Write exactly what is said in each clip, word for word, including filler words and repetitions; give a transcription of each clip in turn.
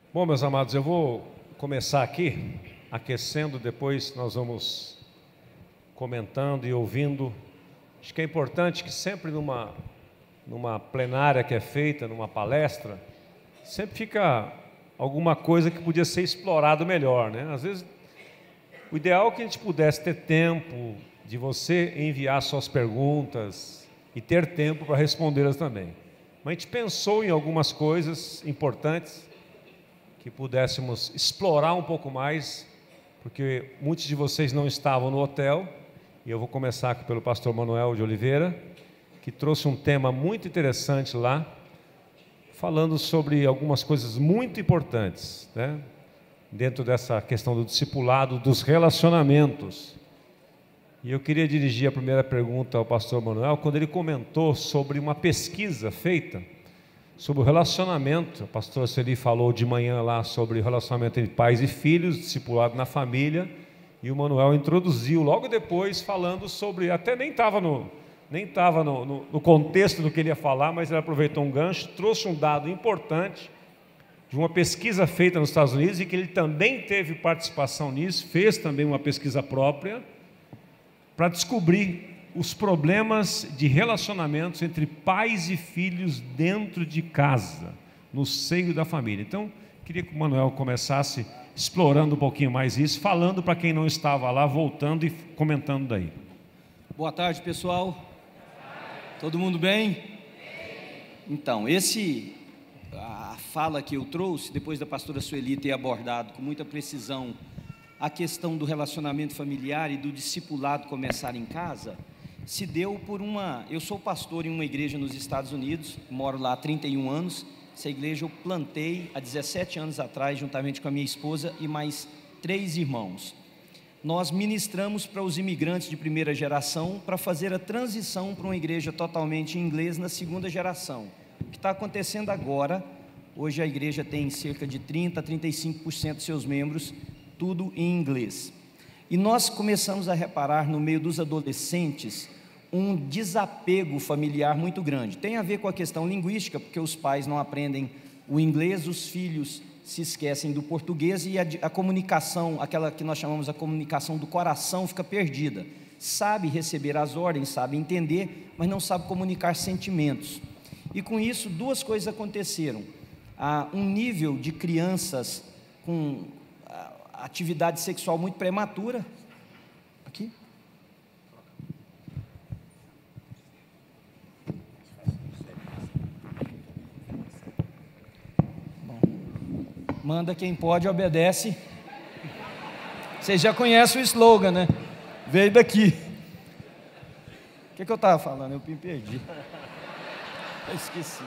Bom, meus amados, eu vou começar aqui, aquecendo, depois nós vamos comentando e ouvindo. Acho que é importante que sempre numa, numa plenária que é feita, numa palestra, sempre fica alguma coisa que podia ser explorado melhor, né? Às vezes, o ideal é que a gente pudesse ter tempo de você enviar suas perguntas e ter tempo para respondê-las também. Mas a gente pensou em algumas coisas importantes que pudéssemos explorar um pouco mais, porque muitos de vocês não estavam no hotel, e eu vou começar aqui pelo pastor Manuel de Oliveira, que trouxe um tema muito interessante lá, falando sobre algumas coisas muito importantes, né? Dentro dessa questão do discipulado, dos relacionamentos. E eu queria dirigir a primeira pergunta ao pastor Manuel, quando ele comentou sobre uma pesquisa feita sobre o relacionamento. A pastora Celi falou de manhã lá sobre o relacionamento entre pais e filhos, discipulado na família, e o Manuel introduziu logo depois falando sobre, até nem estava no, nem estava no, no, no contexto do que ele ia falar, mas ele aproveitou um gancho, trouxe um dado importante de uma pesquisa feita nos Estados Unidos, e que ele também teve participação nisso, fez também uma pesquisa própria, para descobrir os problemas de relacionamentos entre pais e filhos dentro de casa, no seio da família. Então, queria que o Manuel começasse explorando um pouquinho mais isso, falando para quem não estava lá, voltando e comentando daí. Boa tarde, pessoal. Todo mundo bem? Então, esse, a fala que eu trouxe, depois da pastora Sueli ter abordado com muita precisão a questão do relacionamento familiar e do discipulado começar em casa, se deu por uma... Eu sou pastor em uma igreja nos Estados Unidos, moro lá há trinta e um anos. Essa igreja eu plantei há dezessete anos atrás, juntamente com a minha esposa e mais três irmãos. Nós ministramos para os imigrantes de primeira geração para fazer a transição para uma igreja totalmente em inglês na segunda geração. O que está acontecendo agora, hoje a igreja tem cerca de trinta a trinta e cinco por cento de seus membros, tudo em inglês. E nós começamos a reparar no meio dos adolescentes um desapego familiar muito grande. Tem a ver com a questão linguística, porque os pais não aprendem o inglês, os filhos se esquecem do português e a, a comunicação, aquela que nós chamamos a comunicação do coração, fica perdida. Sabe receber as ordens, sabe entender, mas não sabe comunicar sentimentos. E com isso, duas coisas aconteceram. Há um nível de crianças com atividade sexual muito prematura. Aqui. Bom, manda quem pode, obedece. Vocês já conhecem o slogan, né? Veio daqui. O que, que eu estava falando? Eu me perdi. Eu esqueci.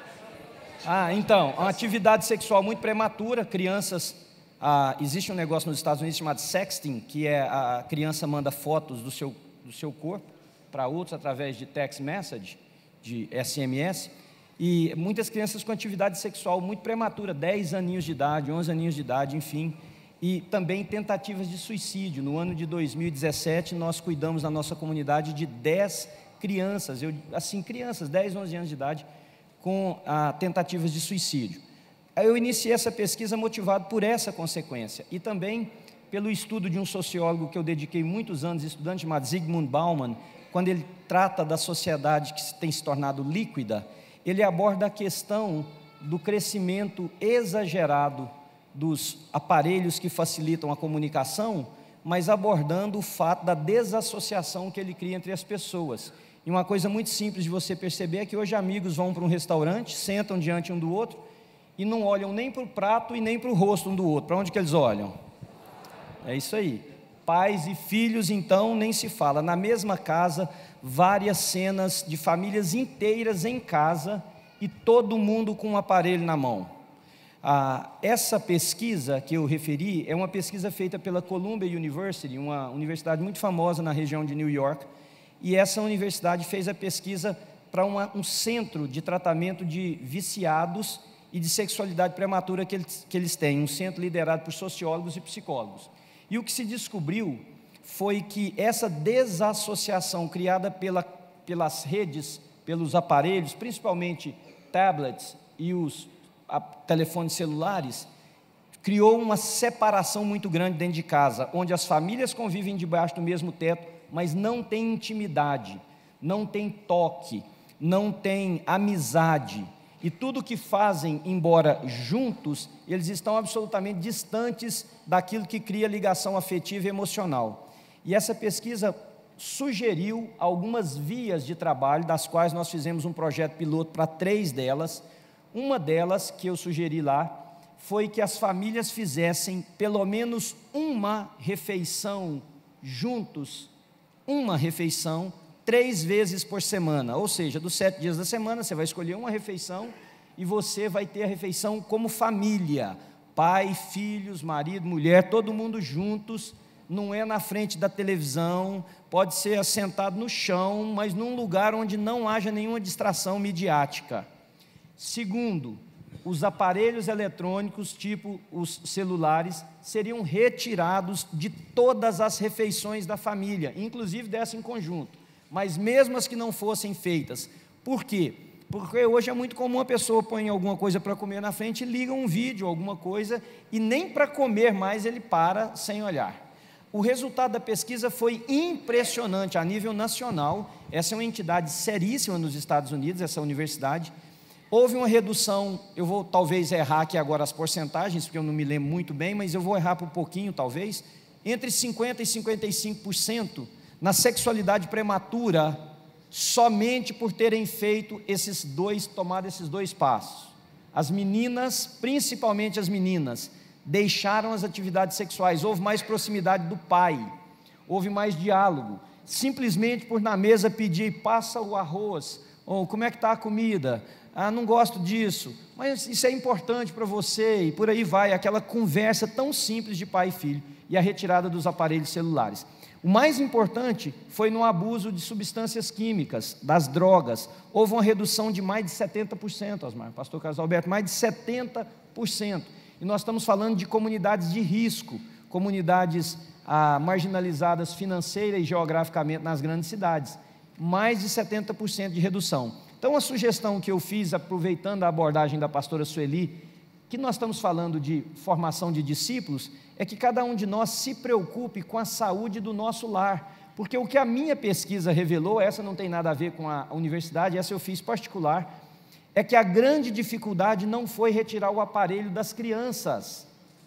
Ah, então, uma atividade sexual muito prematura, crianças... Ah, existe um negócio nos Estados Unidos chamado sexting, que é a criança manda fotos do seu, do seu corpo para outros através de text message, de S M S, e muitas crianças com atividade sexual muito prematura, dez aninhos de idade, onze aninhos de idade, enfim, e também tentativas de suicídio. No ano de dois mil e dezessete, nós cuidamos na nossa comunidade de dez crianças, eu, assim, crianças, dez, onze anos de idade, com ah, tentativas de suicídio. Eu iniciei essa pesquisa motivado por essa consequência e também pelo estudo de um sociólogo que eu dediquei muitos anos, estudante chamado Zygmunt Bauman. Quando ele trata da sociedade que tem se tornado líquida, ele aborda a questão do crescimento exagerado dos aparelhos que facilitam a comunicação, mas abordando o fato da desassociação que ele cria entre as pessoas. E uma coisa muito simples de você perceber é que hoje amigos vão para um restaurante, sentam diante um do outro, e não olham nem para o prato e nem para o rosto um do outro. Para onde que eles olham? É isso aí. Pais e filhos, então, nem se fala. Na mesma casa, várias cenas de famílias inteiras em casa e todo mundo com um aparelho na mão. Ah, essa pesquisa que eu referi é uma pesquisa feita pela Columbia University, uma universidade muito famosa na região de New York, e essa universidade fez a pesquisa para uma, um centro de tratamento de viciados e de sexualidade prematura que eles, que eles têm, um centro liderado por sociólogos e psicólogos. E o que se descobriu foi que essa desassociação criada pela, pelas redes, pelos aparelhos, principalmente tablets e os a, telefones celulares, criou uma separação muito grande dentro de casa, onde as famílias convivem debaixo do mesmo teto, mas não tem intimidade, não tem toque, não tem amizade. E tudo que fazem, embora juntos, eles estão absolutamente distantes daquilo que cria ligação afetiva e emocional. E essa pesquisa sugeriu algumas vias de trabalho, das quais nós fizemos um projeto piloto para três delas. Uma delas, que eu sugeri lá, foi que as famílias fizessem pelo menos uma refeição juntos, uma refeição, três vezes por semana, ou seja, dos sete dias da semana, você vai escolher uma refeição e você vai ter a refeição como família, pai, filhos, marido, mulher, todo mundo juntos, não é na frente da televisão, pode ser assentado no chão, mas num lugar onde não haja nenhuma distração midiática. Segundo, os aparelhos eletrônicos, tipo os celulares, seriam retirados de todas as refeições da família, inclusive dessa em conjunto, mas mesmo as que não fossem feitas. Por quê? Porque hoje é muito comum a pessoa põe alguma coisa para comer na frente, liga um vídeo, alguma coisa, e nem para comer mais ele para sem olhar. O resultado da pesquisa foi impressionante a nível nacional. Essa é uma entidade seríssima nos Estados Unidos, essa universidade. Houve uma redução, eu vou talvez errar aqui agora as porcentagens, porque eu não me lembro muito bem, mas eu vou errar por pouquinho talvez, entre cinquenta por cento e cinquenta e cinco por cento na sexualidade prematura, somente por terem feito esses dois, tomado esses dois passos. As meninas, principalmente as meninas, deixaram as atividades sexuais, houve mais proximidade do pai, houve mais diálogo, simplesmente por na mesa pedir, passa o arroz, ou como é que está a comida? Ah, não gosto disso, mas isso é importante para você, e por aí vai, aquela conversa tão simples de pai e filho, e a retirada dos aparelhos celulares. O mais importante foi no abuso de substâncias químicas, das drogas, houve uma redução de mais de setenta por cento, Osmar, pastor Carlos Alberto, mais de setenta por cento, e nós estamos falando de comunidades de risco, comunidades ah, marginalizadas financeira e geograficamente nas grandes cidades, mais de setenta por cento de redução. Então a sugestão que eu fiz, aproveitando a abordagem da pastora Sueli, que nós estamos falando de formação de discípulos, é que cada um de nós se preocupe com a saúde do nosso lar, porque o que a minha pesquisa revelou, essa não tem nada a ver com a universidade, essa eu fiz particular, é que a grande dificuldade não foi retirar o aparelho das crianças,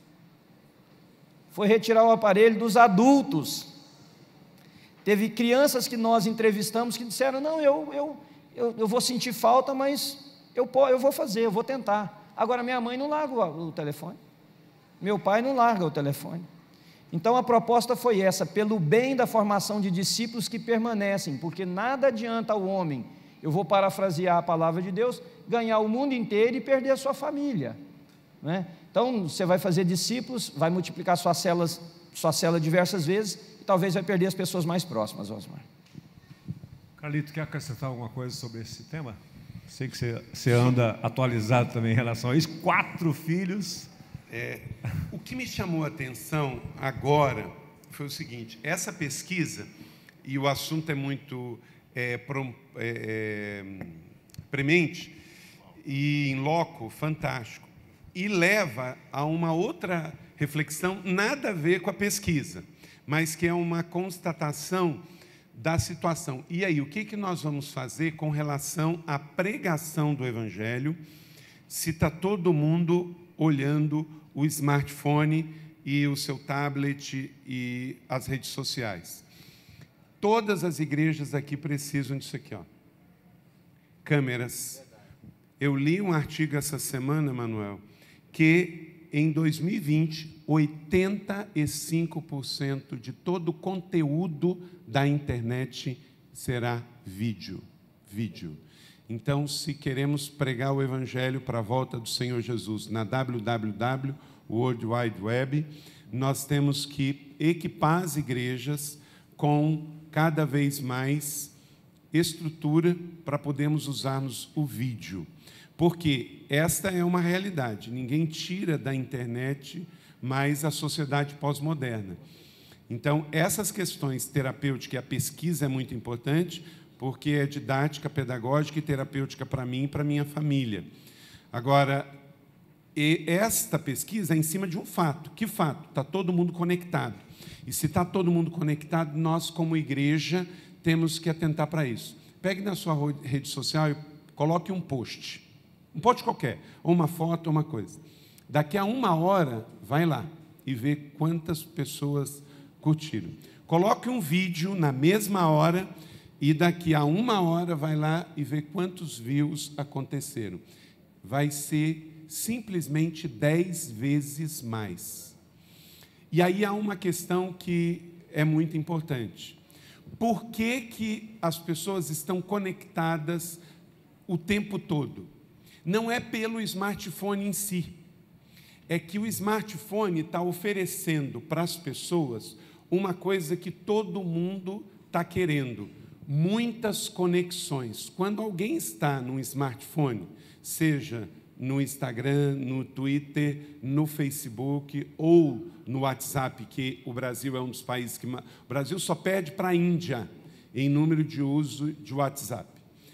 foi retirar o aparelho dos adultos. Teve crianças que nós entrevistamos que disseram, não, eu, eu, eu, eu vou sentir falta, mas eu, eu vou fazer, eu vou tentar. Agora minha mãe não larga o, o telefone, meu pai não larga o telefone. Então a proposta foi essa, pelo bem da formação de discípulos que permanecem, porque nada adianta ao homem, eu vou parafrasear a palavra de Deus, ganhar o mundo inteiro e perder a sua família, né? Então você vai fazer discípulos, vai multiplicar suas células, sua célula diversas vezes, e talvez vai perder as pessoas mais próximas, Osmar. Carlito, quer acrescentar alguma coisa sobre esse tema? Sei que você, você anda atualizado também em relação a isso, quatro filhos. É, o que me chamou a atenção agora foi o seguinte, essa pesquisa, e o assunto é muito é, prom, é, é, premente, e em loco, fantástico, e leva a uma outra reflexão, nada a ver com a pesquisa, mas que é uma constatação da situação. E aí, o que, que nós vamos fazer com relação à pregação do Evangelho, se está todo mundo olhando o smartphone e o seu tablet e as redes sociais? Todas as igrejas aqui precisam disso aqui, ó. Câmeras. Eu li um artigo essa semana, Manuel, que em dois mil e vinte, oitenta e cinco por cento de todo o conteúdo da internet será vídeo. Vídeo. Então, se queremos pregar o Evangelho para a volta do Senhor Jesus na W W W, World Wide Web, nós temos que equipar as igrejas com cada vez mais estrutura para podermos usarmos o vídeo. Porque esta é uma realidade, ninguém tira da internet mais a sociedade pós-moderna. Então, essas questões terapêuticas, a pesquisa é muito importante, porque é didática, pedagógica e terapêutica para mim e para minha família. Agora, E esta pesquisa é em cima de um fato. Que fato? Está todo mundo conectado. E se está todo mundo conectado, nós, como igreja, temos que atentar para isso. Pegue na sua rede social e coloque um post. Um post qualquer, ou uma foto, ou uma coisa. Daqui a uma hora, vai lá e vê quantas pessoas curtiram. Coloque um vídeo na mesma hora e daqui a uma hora vai lá e vê quantos views aconteceram. Vai ser simplesmente dez vezes mais. E aí há uma questão que é muito importante. Por que que as pessoas estão conectadas o tempo todo? Não é pelo smartphone em si. É que o smartphone está oferecendo para as pessoas uma coisa que todo mundo está querendo: muitas conexões. Quando alguém está num smartphone, seja no Instagram, no Twitter, no Facebook ou no WhatsApp, que o Brasil é um dos países que... O Brasil só perde para a Índia em número de uso de WhatsApp.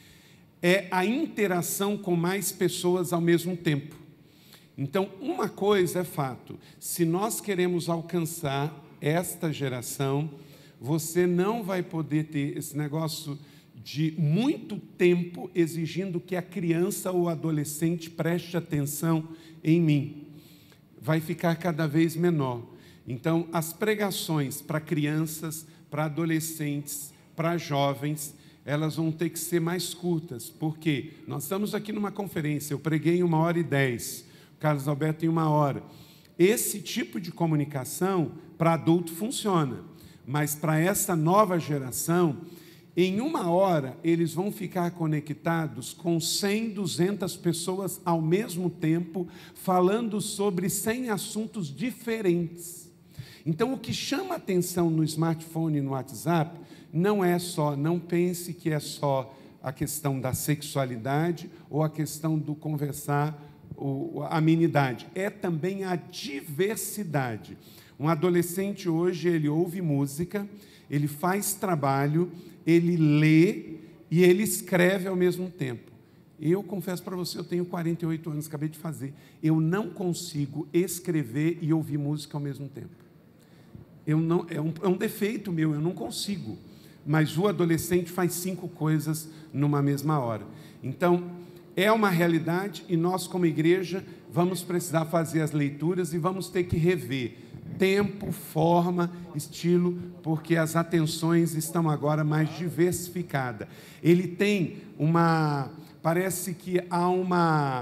É a interação com mais pessoas ao mesmo tempo. Então, uma coisa é fato: se nós queremos alcançar esta geração, você não vai poder ter esse negócio de muito tempo exigindo que a criança ou adolescente preste atenção em mim. Vai ficar cada vez menor. Então, as pregações para crianças, para adolescentes, para jovens, elas vão ter que ser mais curtas. Por quê? Nós estamos aqui numa conferência, eu preguei em uma hora e dez. Carlos Alberto em uma hora. Esse tipo de comunicação para adulto funciona, mas para essa nova geração, em uma hora eles vão ficar conectados com cem, duzentas pessoas ao mesmo tempo, falando sobre cem assuntos diferentes. Então, o que chama atenção no smartphone e no WhatsApp não é só, não pense que é só a questão da sexualidade ou a questão do conversar, a amenidade, é também a diversidade. Um adolescente hoje, ele ouve música, ele faz trabalho, ele lê e ele escreve ao mesmo tempo. Eu confesso para você, eu tenho quarenta e oito anos, acabei de fazer, eu não consigo escrever e ouvir música ao mesmo tempo. Eu não, é, um, é um defeito meu, eu não consigo. Mas o adolescente faz cinco coisas numa mesma hora. Então, é uma realidade e nós, como igreja, vamos precisar fazer as leituras e vamos ter que rever tempo, forma, estilo, porque as atenções estão agora mais diversificadas. Ele tem uma... Parece que há uma...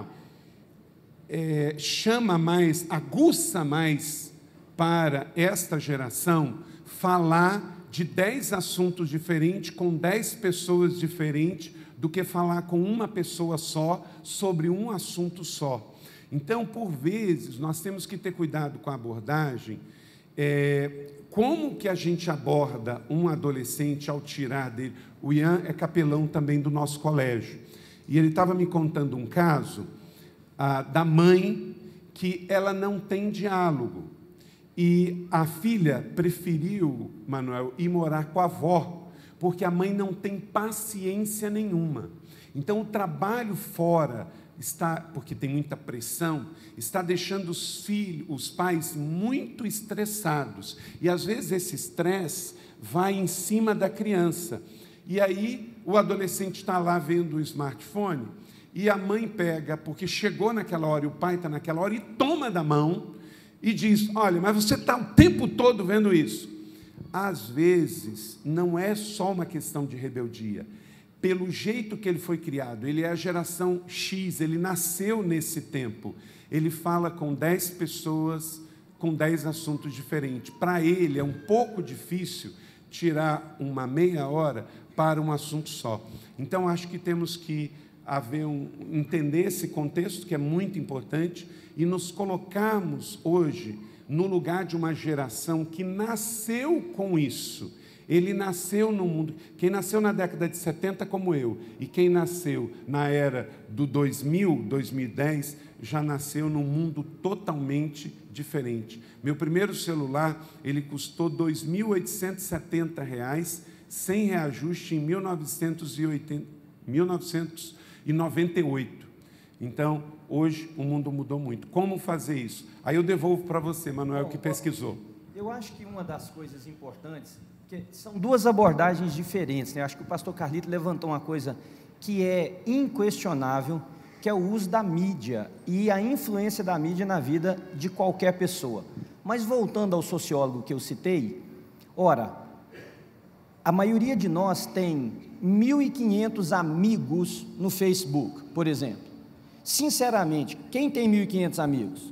É, chama mais, aguça mais para esta geração falar de dez assuntos diferentes com dez pessoas diferentes, do que falar com uma pessoa só sobre um assunto só. Então, por vezes, nós temos que ter cuidado com a abordagem. É, como que a gente aborda um adolescente ao tirar dele? O Ian é capelão também do nosso colégio. E ele estava me contando um caso ah, da mãe que ela não tem diálogo. E a filha preferiu, Manuel, ir morar com a avó, porque a mãe não tem paciência nenhuma. Então, o trabalho fora está, porque tem muita pressão, está deixando os filhos, os pais muito estressados. E, às vezes, esse estresse vai em cima da criança. E aí, o adolescente está lá vendo o smartphone, e a mãe pega, porque chegou naquela hora, e o pai está naquela hora, e toma da mão, e diz: olha, mas você está o tempo todo vendo isso. Às vezes, não é só uma questão de rebeldia. Pelo jeito que ele foi criado, ele é a geração X, ele nasceu nesse tempo. Ele fala com dez pessoas, com dez assuntos diferentes. Para ele, é um pouco difícil tirar uma meia hora para um assunto só. Então, acho que temos que haver um, entender esse contexto, que é muito importante, e nos colocarmos hoje no lugar de uma geração que nasceu com isso. Ele nasceu no mundo, quem nasceu na década de setenta como eu, e quem nasceu na era do dois mil, dois mil e dez, já nasceu num mundo totalmente diferente. Meu primeiro celular, ele custou dois mil oitocentos e setenta reais, sem reajuste, em mil novecentos e noventa e oito. Então, hoje, o mundo mudou muito. Como fazer isso? Aí eu devolvo para você, Manuel, Bom, que pesquisou. Eu acho que uma das coisas importantes, que são duas abordagens diferentes, né? Eu acho que o pastor Carlito levantou uma coisa que é inquestionável, que é o uso da mídia e a influência da mídia na vida de qualquer pessoa. Mas voltando ao sociólogo que eu citei, ora, a maioria de nós tem mil e quinhentos amigos no Facebook, por exemplo. Sinceramente, quem tem mil e quinhentos amigos?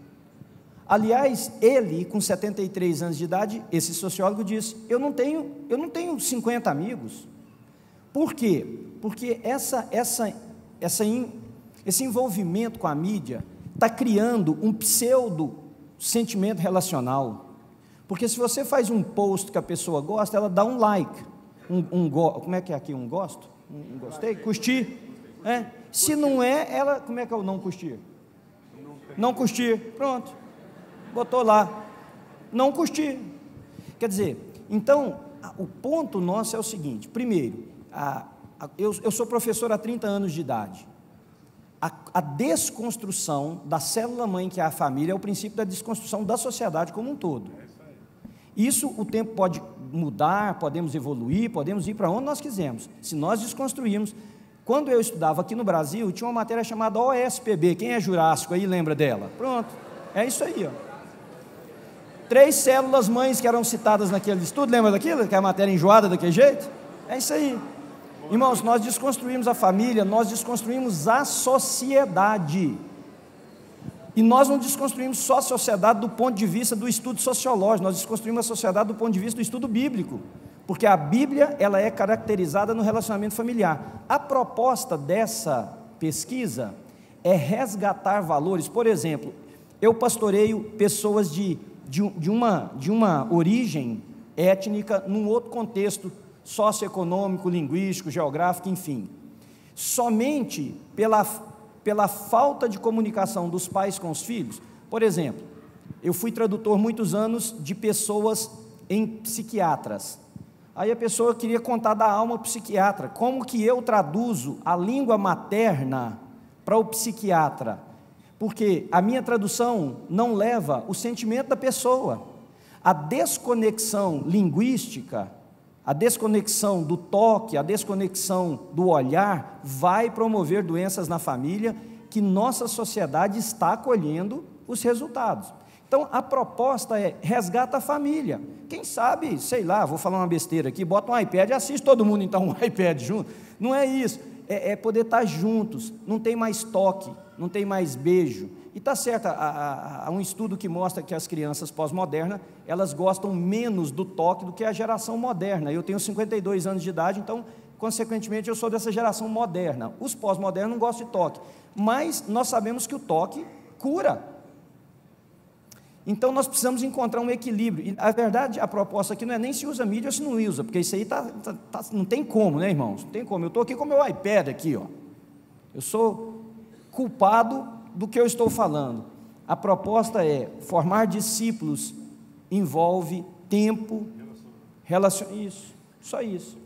Aliás, ele, com setenta e três anos de idade, esse sociólogo disse, eu não tenho, eu não tenho cinquenta amigos. Por quê? Porque essa, essa, essa, esse envolvimento com a mídia está criando um pseudo sentimento relacional. Porque se você faz um post que a pessoa gosta, ela dá um like, um, um go, como é que é aqui, um gosto? Um, um gostei? Curtir? É? Se não é, ela, como é que é o não curtir? Não curtir, pronto, botou lá, não curtir. Quer dizer, então, o ponto nosso é o seguinte, primeiro, a, a, eu, eu sou professor há trinta anos de idade, a, a desconstrução da célula-mãe, que é a família, é o princípio da desconstrução da sociedade como um todo. Isso o tempo pode mudar, podemos evoluir, podemos ir para onde nós quisermos, se nós desconstruirmos. Quando eu estudava aqui no Brasil, tinha uma matéria chamada O S P B, quem é jurássico aí lembra dela? Pronto, é isso aí, ó. Três células mães que eram citadas naquele estudo, lembra daquilo? Que é a matéria enjoada daquele jeito? É isso aí. Irmãos, nós desconstruímos a família, nós desconstruímos a sociedade. E nós não desconstruímos só a sociedade do ponto de vista do estudo sociológico, nós desconstruímos a sociedade do ponto de vista do estudo bíblico. Porque a Bíblia, ela é caracterizada no relacionamento familiar. A proposta dessa pesquisa é resgatar valores. Por exemplo, eu pastoreio pessoas de, de, de, uma, de uma origem étnica num outro contexto socioeconômico, linguístico, geográfico, enfim. Somente pela, pela falta de comunicação dos pais com os filhos. Por exemplo, eu fui tradutor muitos anos de pessoas em psiquiatras. Aí a pessoa queria contar da alma ao psiquiatra, como que eu traduzo a língua materna para o psiquiatra, porque a minha tradução não leva o sentimento da pessoa, a desconexão linguística, a desconexão do toque, a desconexão do olhar, vai promover doenças na família, que nossa sociedade está colhendo os resultados. Então, a proposta é, resgata a família. Quem sabe, sei lá, vou falar uma besteira aqui, bota um iPad e assiste todo mundo, então, um iPad junto. Não é isso, é, é poder estar juntos, não tem mais toque, não tem mais beijo. E está certo, há, há um estudo que mostra que as crianças pós-modernas, elas gostam menos do toque do que a geração moderna. Eu tenho cinquenta e dois anos de idade, então, consequentemente, eu sou dessa geração moderna. Os pós-modernos não gostam de toque, mas nós sabemos que o toque cura. Então, nós precisamos encontrar um equilíbrio. E, a verdade, a proposta aqui não é nem se usa mídia ou se não usa, porque isso aí tá, tá, tá, não tem como, né, irmãos? Não tem como. Eu estou aqui com o meu iPad aqui, ó. Eu sou culpado do que eu estou falando. A proposta é, formar discípulos envolve tempo, relacion... isso, só isso.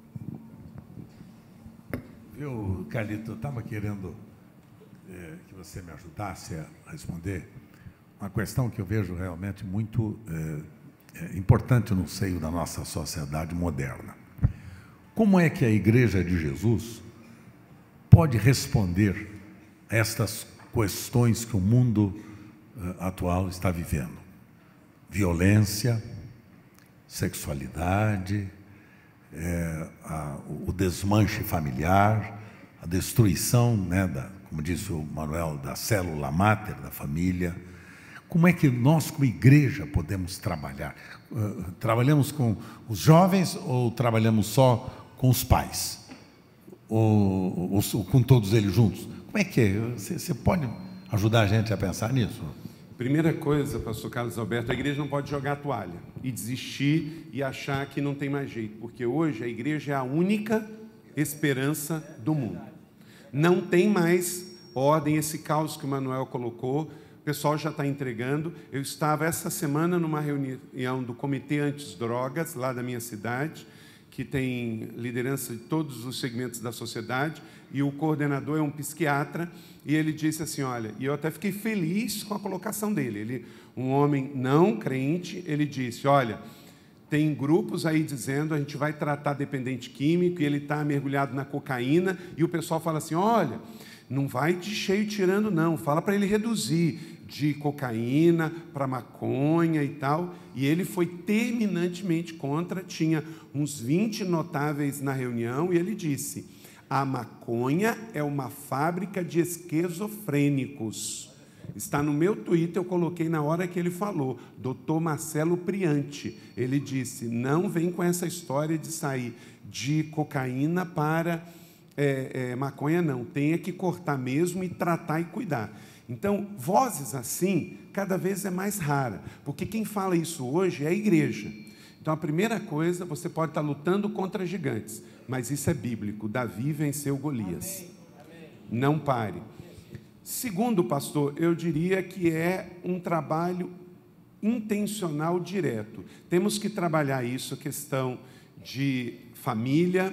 Viu, Carlito, eu estava querendo é, que você me ajudasse a responder uma questão que eu vejo realmente muito é, é, importante no seio da nossa sociedade moderna. Como é que a Igreja de Jesus pode responder a estas questões que o mundo uh, atual está vivendo? Violência, sexualidade, é, a, o desmanche familiar, a destruição, né, da, como disse o Manuel, da célula máter da família. Como é que nós, como igreja, podemos trabalhar? Uh, trabalhamos com os jovens ou trabalhamos só com os pais? Ou, ou, ou com todos eles juntos? Como é que é? Você, você pode ajudar a gente a pensar nisso? Primeira coisa, pastor Carlos Alberto, a igreja não pode jogar a toalha e desistir e achar que não tem mais jeito, porque hoje a igreja é a única esperança do mundo. Não tem mais ordem, esse caos que o Manuel colocou, o pessoal já está entregando. Eu estava essa semana numa reunião do Comitê Antidrogas, lá da minha cidade, que tem liderança de todos os segmentos da sociedade, e o coordenador é um psiquiatra, e ele disse assim, olha, e eu até fiquei feliz com a colocação dele, ele, um homem não crente, ele disse, olha, tem grupos aí dizendo, a gente vai tratar dependente químico, e ele está mergulhado na cocaína, e o pessoal fala assim, olha, não vai de cheio tirando não, fala para ele reduzir de cocaína para maconha e tal, e ele foi terminantemente contra, tinha uns vinte notáveis na reunião, e ele disse, a maconha é uma fábrica de esquizofrênicos. Está no meu Twitter, eu coloquei na hora que ele falou, doutor Marcelo Priante, ele disse, não vem com essa história de sair de cocaína para é, é, maconha, não, tem que cortar mesmo e tratar e cuidar. Então, vozes assim, cada vez é mais rara, porque quem fala isso hoje é a igreja. Então, a primeira coisa, você pode estar lutando contra gigantes, mas isso é bíblico, Davi venceu Golias. Amém. Amém. Não pare. Segundo, pastor, eu diria que é um trabalho intencional direto. Temos que trabalhar isso, a questão de família,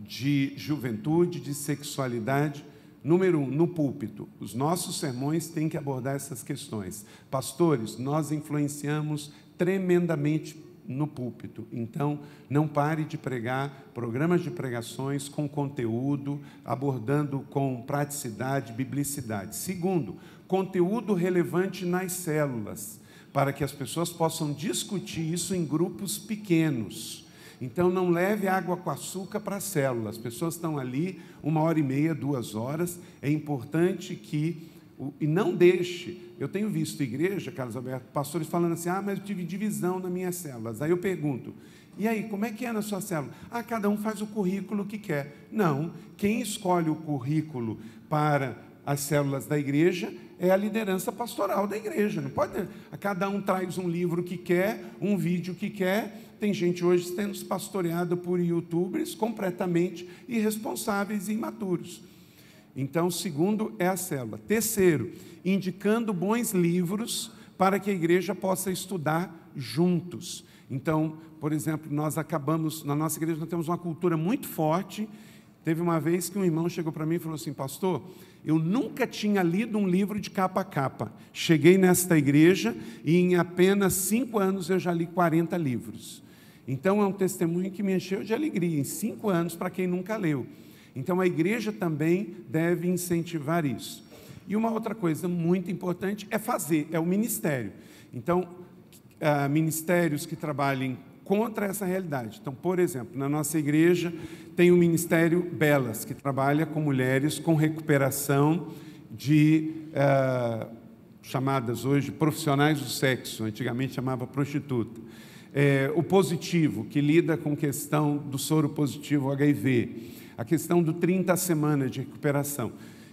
de juventude, de sexualidade. Número um, no púlpito, os nossos sermões têm que abordar essas questões. Pastores, nós influenciamos tremendamente no púlpito, então não pare de pregar, programas de pregações com conteúdo, abordando com praticidade, biblicidade. Segundo, conteúdo relevante nas células, para que as pessoas possam discutir isso em grupos pequenos. Então, não leve água com açúcar para a célula. As pessoas estão ali uma hora e meia, duas horas. É importante que... E não deixe... Eu tenho visto igreja, Carlos Alberto, pastores falando assim, ah, mas eu tive divisão nas minhas células. Aí eu pergunto, e aí, como é que é na sua célula? Ah, cada um faz o currículo que quer. Não, quem escolhe o currículo para as células da igreja é a liderança pastoral da igreja. Não pode... Cada um traz um livro que quer, um vídeo que quer... Tem gente hoje sendo pastoreada por youtubers completamente irresponsáveis e imaturos. Então, segundo é a célula. Terceiro, indicando bons livros para que a igreja possa estudar juntos. Então, por exemplo, nós acabamos, na nossa igreja nós temos uma cultura muito forte. Teve uma vez que um irmão chegou para mim e falou assim, pastor, eu nunca tinha lido um livro de capa a capa. Cheguei nesta igreja e em apenas cinco anos eu já li quarenta livros. Então, é um testemunho que me encheu de alegria, em cinco anos, para quem nunca leu. Então, a igreja também deve incentivar isso. E uma outra coisa muito importante é fazer, é o ministério. Então, uh, ministérios que trabalhem contra essa realidade. Então, por exemplo, na nossa igreja tem o Ministério Belas, que trabalha com mulheres com recuperação de... Uh, chamadas hoje profissionais do sexo, antigamente chamava prostituta. É, o positivo, que lida com a questão do soro positivo H I V, a questão do trinta semanas de recuperação.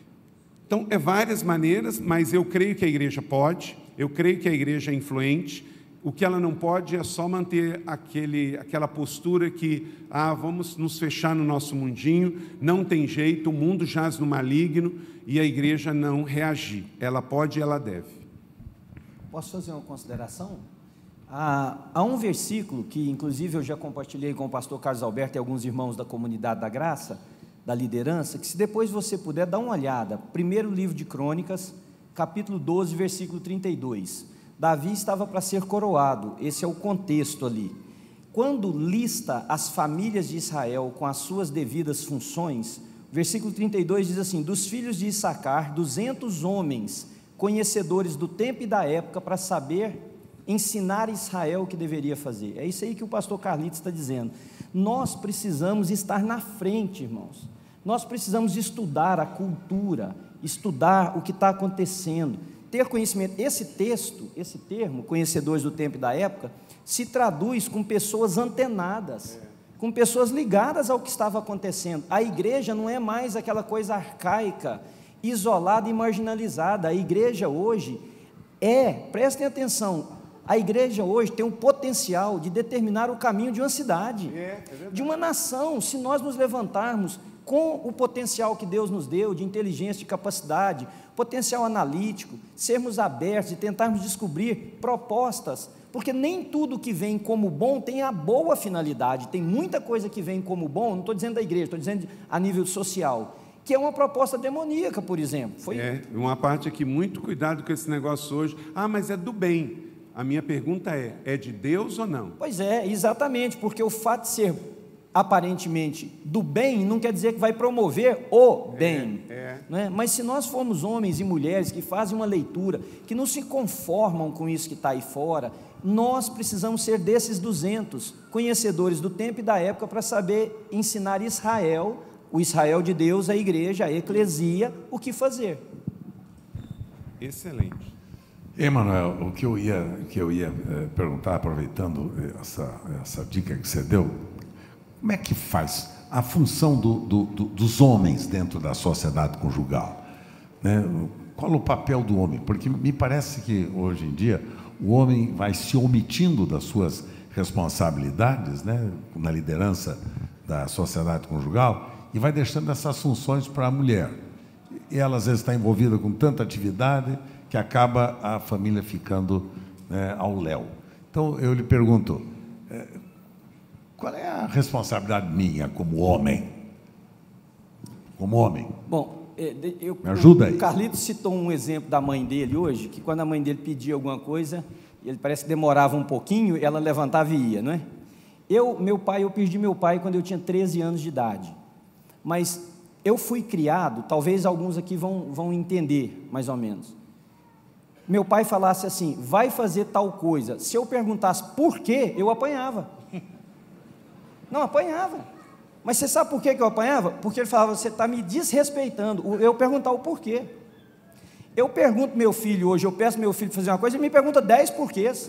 Então, é várias maneiras, mas eu creio que a igreja pode, eu creio que a igreja é influente, o que ela não pode é só manter aquele, aquela postura que, ah, vamos nos fechar no nosso mundinho, não tem jeito, o mundo jaz no maligno, e a igreja não reagir. Ela pode e ela deve. Posso fazer uma consideração? Há, há um versículo que, inclusive, eu já compartilhei com o pastor Carlos Alberto e alguns irmãos da Comunidade da Graça, da liderança, que se depois você puder dar uma olhada, primeiro livro de Crônicas, capítulo doze, versículo trinta e dois. Davi estava para ser coroado, esse é o contexto ali. Quando lista as famílias de Israel com as suas devidas funções, versículo trinta e dois diz assim, dos filhos de Issacar, duzentos homens, conhecedores do tempo e da época, para saber ensinar Israel o que deveria fazer. É isso aí que o pastor Carlitos está dizendo. Nós precisamos estar na frente, irmãos. Nós precisamos estudar a cultura, estudar o que está acontecendo, ter conhecimento. Esse texto, esse termo, conhecedores do tempo e da época, se traduz com pessoas antenadas, com pessoas ligadas ao que estava acontecendo. A igreja não é mais aquela coisa arcaica, isolada e marginalizada. A igreja hoje é, prestem atenção, a igreja hoje tem um potencial de determinar o caminho de uma cidade, é, é de uma nação. Se nós nos levantarmos com o potencial que Deus nos deu, de inteligência, de capacidade, potencial analítico, sermos abertos e tentarmos descobrir propostas, porque nem tudo que vem como bom tem a boa finalidade, tem muita coisa que vem como bom, não estou dizendo da igreja, estou dizendo a nível social, que é uma proposta demoníaca, por exemplo. Foi... É, uma parte aqui, muito cuidado com esse negócio hoje, ah, mas é do bem. A minha pergunta é, é de Deus ou não? Pois é, exatamente, porque o fato de ser aparentemente do bem, não quer dizer que vai promover o bem, é, é. Né? Mas se nós formos homens e mulheres que fazem uma leitura, que não se conformam com isso que está aí fora, nós precisamos ser desses duzentos, conhecedores do tempo e da época, para saber ensinar Israel, o Israel de Deus, a igreja, a eclesia, o que fazer. Excelente. Emanuel, o que eu ia, o que eu ia eh, perguntar, aproveitando essa, essa dica que você deu, como é que faz a função do, do, do, dos homens dentro da sociedade conjugal? Né? Qual o papel do homem? Porque me parece que, hoje em dia, o homem vai se omitindo das suas responsabilidades, né, na liderança da sociedade conjugal, e vai deixando essas funções para a mulher. E ela, às vezes, está envolvida com tanta atividade que acaba a família ficando, né, ao léu. Então, eu lhe pergunto, é, qual é a responsabilidade minha como homem? Como homem? Bom, eu, me ajuda aí. O Carlito citou um exemplo da mãe dele hoje, que quando a mãe dele pedia alguma coisa, ele parece que demorava um pouquinho, ela levantava e ia, não é? Eu, meu pai, eu perdi meu pai quando eu tinha treze anos de idade, mas eu fui criado, talvez alguns aqui vão, vão entender, mais ou menos. Meu pai falasse assim, vai fazer tal coisa, se eu perguntasse por quê, eu apanhava. Não, apanhava. Mas você sabe por que eu apanhava? Porque ele falava, você está me desrespeitando. Eu perguntar o porquê. Eu pergunto meu filho hoje, eu peço meu filho para fazer uma coisa, ele me pergunta dez porquês.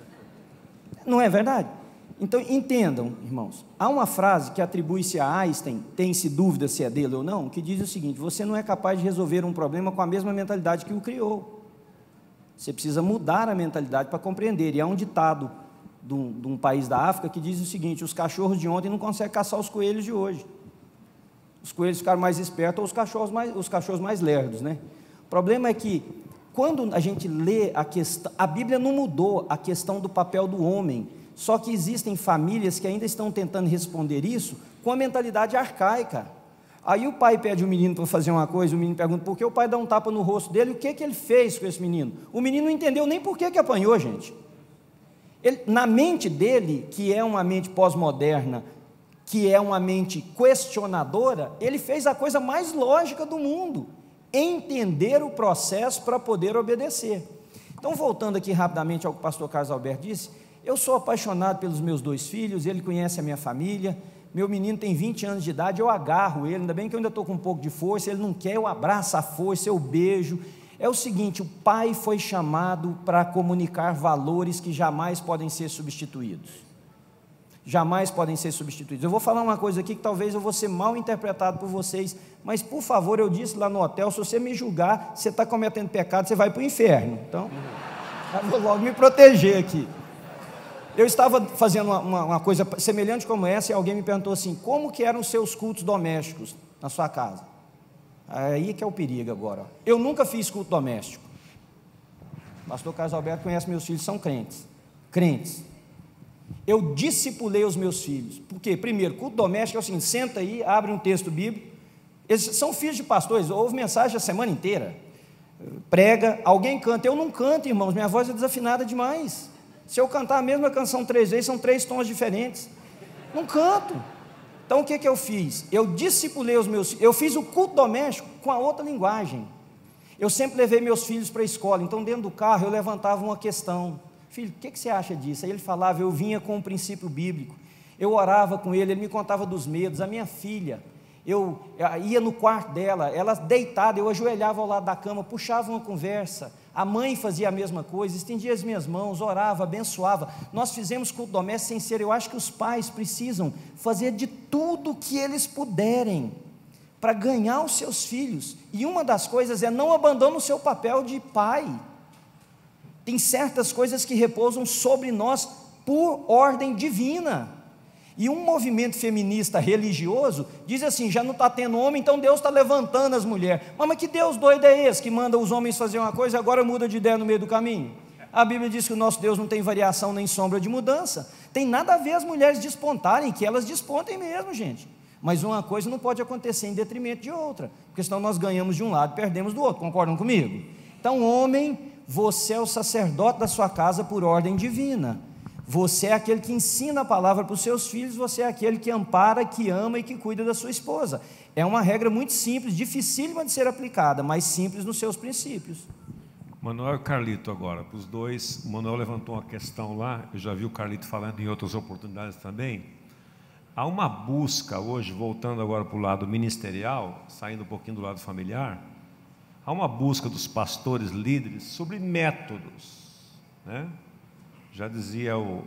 Não é verdade? Então, entendam, irmãos, há uma frase que atribui-se a Einstein, tem-se dúvida se é dele ou não, que diz o seguinte, você não é capaz de resolver um problema com a mesma mentalidade que o criou. Você precisa mudar a mentalidade para compreender, e há um ditado de um, de um país da África que diz o seguinte, os cachorros de ontem não conseguem caçar os coelhos de hoje. Os coelhos ficaram mais espertos, ou os cachorros mais, os cachorros mais lerdos, né? O problema é que, quando a gente lê a questão, a Bíblia não mudou a questão do papel do homem, só que existem famílias que ainda estão tentando responder isso com a mentalidade arcaica. Aí o pai pede o menino para fazer uma coisa, o menino pergunta por que, o pai dá um tapa no rosto dele, o que, que ele fez com esse menino? O menino não entendeu nem por que, que apanhou, gente. Ele, na mente dele, que é uma mente pós-moderna, que é uma mente questionadora, ele fez a coisa mais lógica do mundo, entender o processo para poder obedecer. Então, voltando aqui rapidamente ao que o pastor Carlos Alberto disse, eu sou apaixonado pelos meus dois filhos, ele conhece a minha família, meu menino tem vinte anos de idade, eu agarro ele, ainda bem que eu ainda estou com um pouco de força, ele não quer, eu abraço a força, eu beijo. É o seguinte, o pai foi chamado para comunicar valores que jamais podem ser substituídos. Jamais podem ser substituídos. Eu vou falar uma coisa aqui que talvez eu vou ser mal interpretado por vocês, mas por favor, eu disse lá no hotel, se você me julgar, você está cometendo pecado, você vai para o inferno. Então, eu vou logo me proteger aqui. Eu estava fazendo uma, uma, uma coisa semelhante como essa, e alguém me perguntou assim, como que eram os seus cultos domésticos na sua casa? Aí que é o perigo agora. Ó. Eu nunca fiz culto doméstico. O pastor Carlos Alberto conhece meus filhos, são crentes. Crentes. Eu discipulei os meus filhos. Por quê? Primeiro, culto doméstico é o seguinte, senta aí, abre um texto bíblico. Eles são filhos de pastores, ouve mensagem a semana inteira. Prega, alguém canta. Eu não canto, irmãos, minha voz é desafinada demais. Se eu cantar a mesma canção três vezes, são três tons diferentes. Não canto. Então, o que, que eu fiz? Eu discipulei os meus filhos. Eu fiz o culto doméstico com a outra linguagem. Eu sempre levei meus filhos para a escola. Então, dentro do carro, eu levantava uma questão. Filho, o que, que você acha disso? Aí ele falava, eu vinha com um princípio bíblico. Eu orava com ele, ele me contava dos medos. A minha filha, eu ia no quarto dela, ela deitada, eu ajoelhava ao lado da cama, puxava uma conversa. A mãe fazia a mesma coisa, estendia as minhas mãos, orava, abençoava. Nós fizemos culto doméstico sem ser. Eu acho que os pais precisam fazer de tudo que eles puderem para ganhar os seus filhos. E uma das coisas é não abandone o seu papel de pai. Tem certas coisas que repousam sobre nós por ordem divina. E um movimento feminista religioso diz assim, já não está tendo homem, então Deus está levantando as mulheres. Mas, mas que Deus doido é esse, que manda os homens fazer uma coisa e agora muda de ideia no meio do caminho? A Bíblia diz que o nosso Deus não tem variação nem sombra de mudança. Tem nada a ver as mulheres despontarem, que elas despontem mesmo, gente. Mas uma coisa não pode acontecer em detrimento de outra, porque senão nós ganhamos de um lado e perdemos do outro, concordam comigo? Então, homem, você é o sacerdote da sua casa por ordem divina. Você é aquele que ensina a palavra para os seus filhos, você é aquele que ampara, que ama e que cuida da sua esposa. É uma regra muito simples, dificílima de ser aplicada, mas simples nos seus princípios. Manuel e Carlito agora, para os dois. O Manuel levantou uma questão lá, eu já vi o Carlito falando em outras oportunidades também. Há uma busca hoje, voltando agora para o lado ministerial, saindo um pouquinho do lado familiar, há uma busca dos pastores líderes sobre métodos, né? Já dizia o,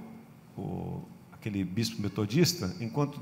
o, aquele bispo metodista, enquanto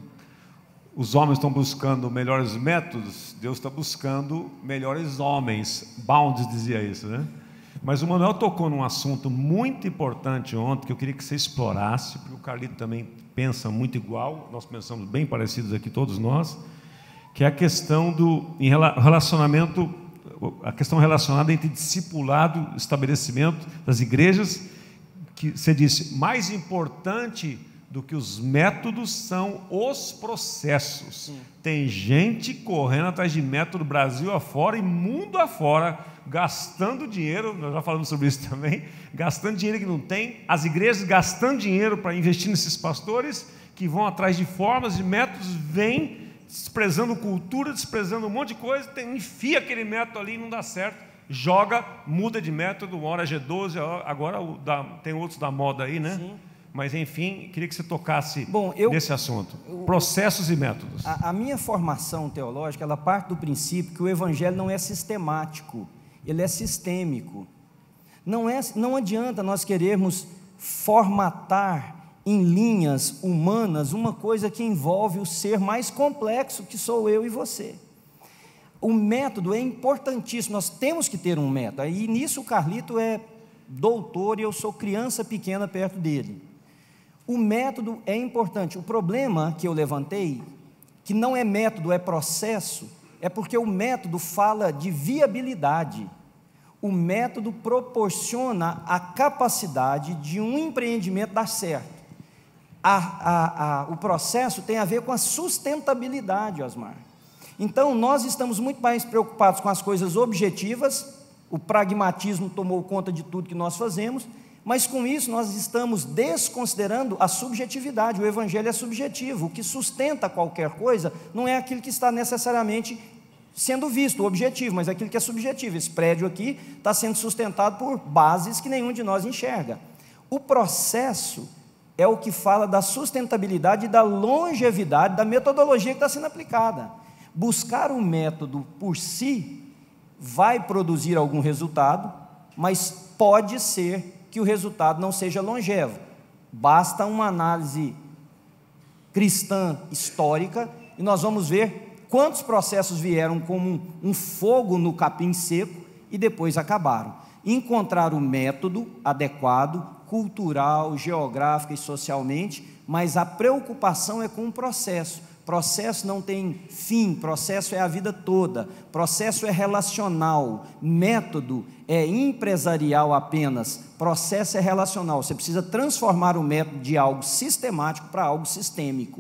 os homens estão buscando melhores métodos, Deus está buscando melhores homens. Bounds dizia isso, né? Mas o Manuel tocou num assunto muito importante ontem, que eu queria que você explorasse, porque o Carlito também pensa muito igual, nós pensamos bem parecidos aqui todos nós, que é a questão do em relacionamento, a questão relacionada entre discipulado, estabelecimento das igrejas, que você disse, mais importante do que os métodos são os processos. Sim. Tem gente correndo atrás de método Brasil afora e mundo afora, gastando dinheiro, nós já falamos sobre isso também, gastando dinheiro que não tem, as igrejas gastando dinheiro para investir nesses pastores, que vão atrás de formas, de métodos, vêm desprezando cultura, desprezando um monte de coisa, tem, enfia aquele método ali e não dá certo, joga, muda de método, uma hora G doze, agora o da, tem outros da moda aí, né? Sim. Mas, enfim, queria que você tocasse Bom, eu, nesse assunto, eu, processos e métodos. A, a minha formação teológica, ela parte do princípio que o Evangelho não é sistemático, ele é sistêmico. Não, é, não adianta nós querermos formatar em linhas humanas uma coisa que envolve o ser mais complexo que sou eu e você. O método é importantíssimo, nós temos que ter um método, e nisso o Carlito é doutor e eu sou criança pequena perto dele. O método é importante. O problema que eu levantei, que não é método, é processo, é porque o método fala de viabilidade. O método proporciona a capacidade de um empreendimento dar certo. A, a, a, o processo tem a ver com a sustentabilidade, Osmar. Então, nós estamos muito mais preocupados com as coisas objetivas, o pragmatismo tomou conta de tudo que nós fazemos, mas com isso nós estamos desconsiderando a subjetividade. O Evangelho é subjetivo, o que sustenta qualquer coisa não é aquilo que está necessariamente sendo visto, o objetivo, mas aquilo que é subjetivo. Esse prédio aqui está sendo sustentado por bases que nenhum de nós enxerga. O processo é o que fala da sustentabilidade e da longevidade da metodologia que está sendo aplicada. Buscar um método por si vai produzir algum resultado, mas pode ser que o resultado não seja longevo. Basta uma análise cristã histórica e nós vamos ver quantos processos vieram como um, um fogo no capim seco e depois acabaram. Encontrar o método adequado, cultural, geográfica e socialmente, mas a preocupação é com o processo. Processo não tem fim, processo é a vida toda, processo é relacional, método é empresarial apenas, processo é relacional. Você precisa transformar o método de algo sistemático para algo sistêmico.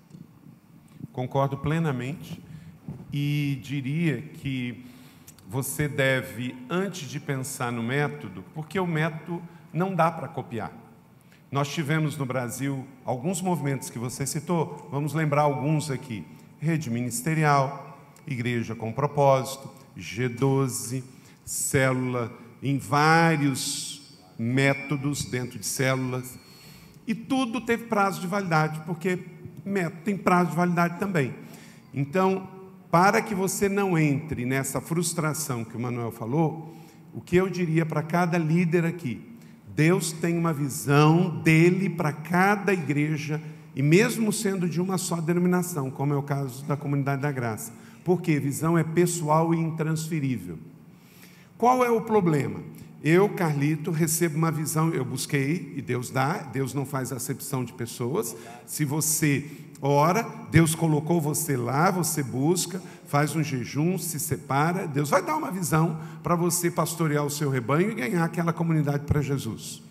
Concordo plenamente e diria que você deve, antes de pensar no método, porque o método não dá para copiar. Nós tivemos no Brasil alguns movimentos que você citou, vamos lembrar alguns aqui: Rede Ministerial, Igreja com Propósito, G doze, célula, em vários métodos dentro de células, e tudo teve prazo de validade, porque método tem prazo de validade também. Então, para que você não entre nessa frustração que o Manuel falou, o que eu diria para cada líder aqui: Deus tem uma visão dele para cada igreja, e mesmo sendo de uma só denominação, como é o caso da Comunidade da Graça, porque visão é pessoal e intransferível. Qual é o problema? eu, Carlito, recebo uma visão, eu busquei e Deus dá, Deus não faz acepção de pessoas. Se você ora, Deus colocou você lá, você busca, faz um jejum, se separa, Deus vai dar uma visão para você pastorear o seu rebanho e ganhar aquela comunidade para Jesus.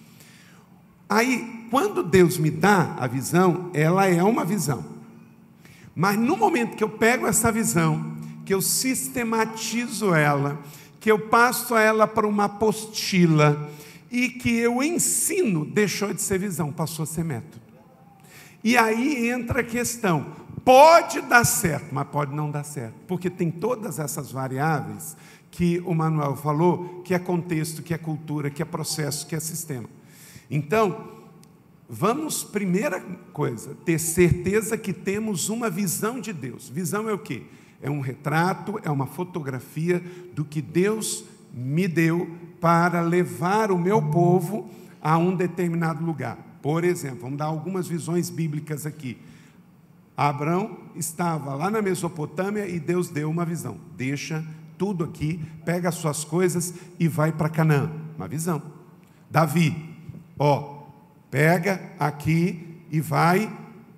Aí, quando Deus me dá a visão, ela é uma visão. Mas no momento que eu pego essa visão, que eu sistematizo ela, que eu passo ela para uma apostila e que eu ensino, deixou de ser visão, passou a ser método. E aí entra a questão, pode dar certo, mas pode não dar certo, porque tem todas essas variáveis que o Manuel falou, que é contexto, que é cultura, que é processo, que é sistema. Então, vamos, primeira coisa, ter certeza que temos uma visão de Deus. Visão é o quê? É um retrato, é uma fotografia do que Deus me deu para levar o meu povo a um determinado lugar. Por exemplo, vamos dar algumas visões bíblicas aqui. Abraão estava lá na Mesopotâmia e Deus deu uma visão. Deixa tudo aqui, pega as suas coisas e vai para Canaã. Uma visão. Davi, ó, pega aqui e vai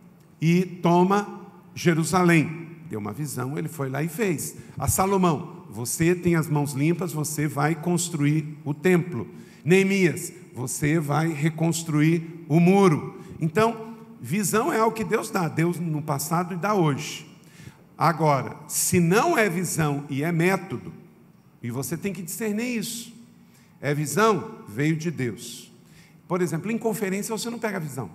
e toma Jerusalém. Deu uma visão, ele foi lá e fez. A Salomão, você tem as mãos limpas, você vai construir o templo. Neemias, você vai reconstruir o muro. Então, visão é algo que Deus dá, Deus no passado e dá hoje. Agora, se não é visão e é método, e você tem que discernir isso, é visão, veio de Deus. Por exemplo, em conferência você não pega a visão,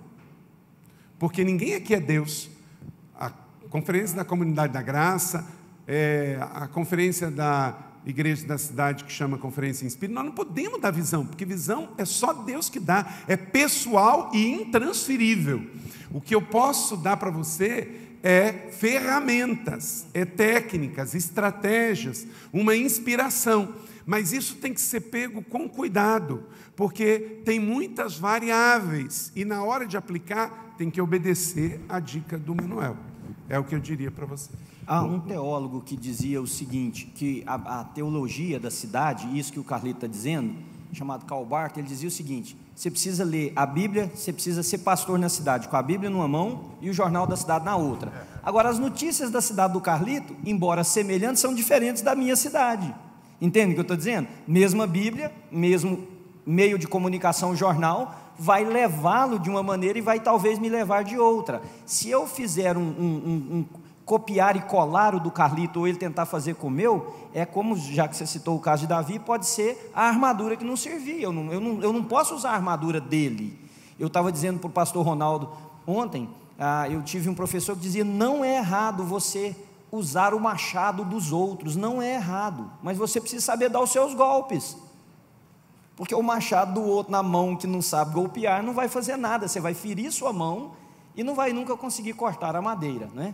porque ninguém aqui é Deus. A conferência da Comunidade da Graça, é, a conferência da igreja da cidade que chama Conferência em Espírito, nós não podemos dar visão, porque visão é só Deus que dá, é pessoal e intransferível. O que eu posso dar para você é ferramentas, é técnicas, estratégias, uma inspiração, mas isso tem que ser pego com cuidado, porque tem muitas variáveis e na hora de aplicar tem que obedecer a dica do Manuel. É o que eu diria para você. Há um teólogo que dizia o seguinte, que a, a teologia da cidade, isso que o Carlito está dizendo, chamado Karl Barth, ele dizia o seguinte: você precisa ler a Bíblia, você precisa ser pastor na cidade, com a Bíblia numa mão e o jornal da cidade na outra. Agora, as notícias da cidade do Carlito, embora semelhantes, são diferentes da minha cidade. Entende o que eu estou dizendo? Mesma Bíblia, mesmo meio de comunicação, jornal, vai levá-lo de uma maneira e vai talvez me levar de outra. Se eu fizer um, um, um, um copiar e colar o do Carlito, ou ele tentar fazer com o meu, é como, já que você citou o caso de Davi, pode ser a armadura que não servia. Eu não, eu não, eu não posso usar a armadura dele. Eu estava dizendo para o pastor Ronaldo ontem, ah, eu tive um professor que dizia, não é errado você usar o machado dos outros, não é errado, mas você precisa saber dar os seus golpes, porque o machado do outro na mão que não sabe golpear, não vai fazer nada, você vai ferir sua mão e não vai nunca conseguir cortar a madeira, né?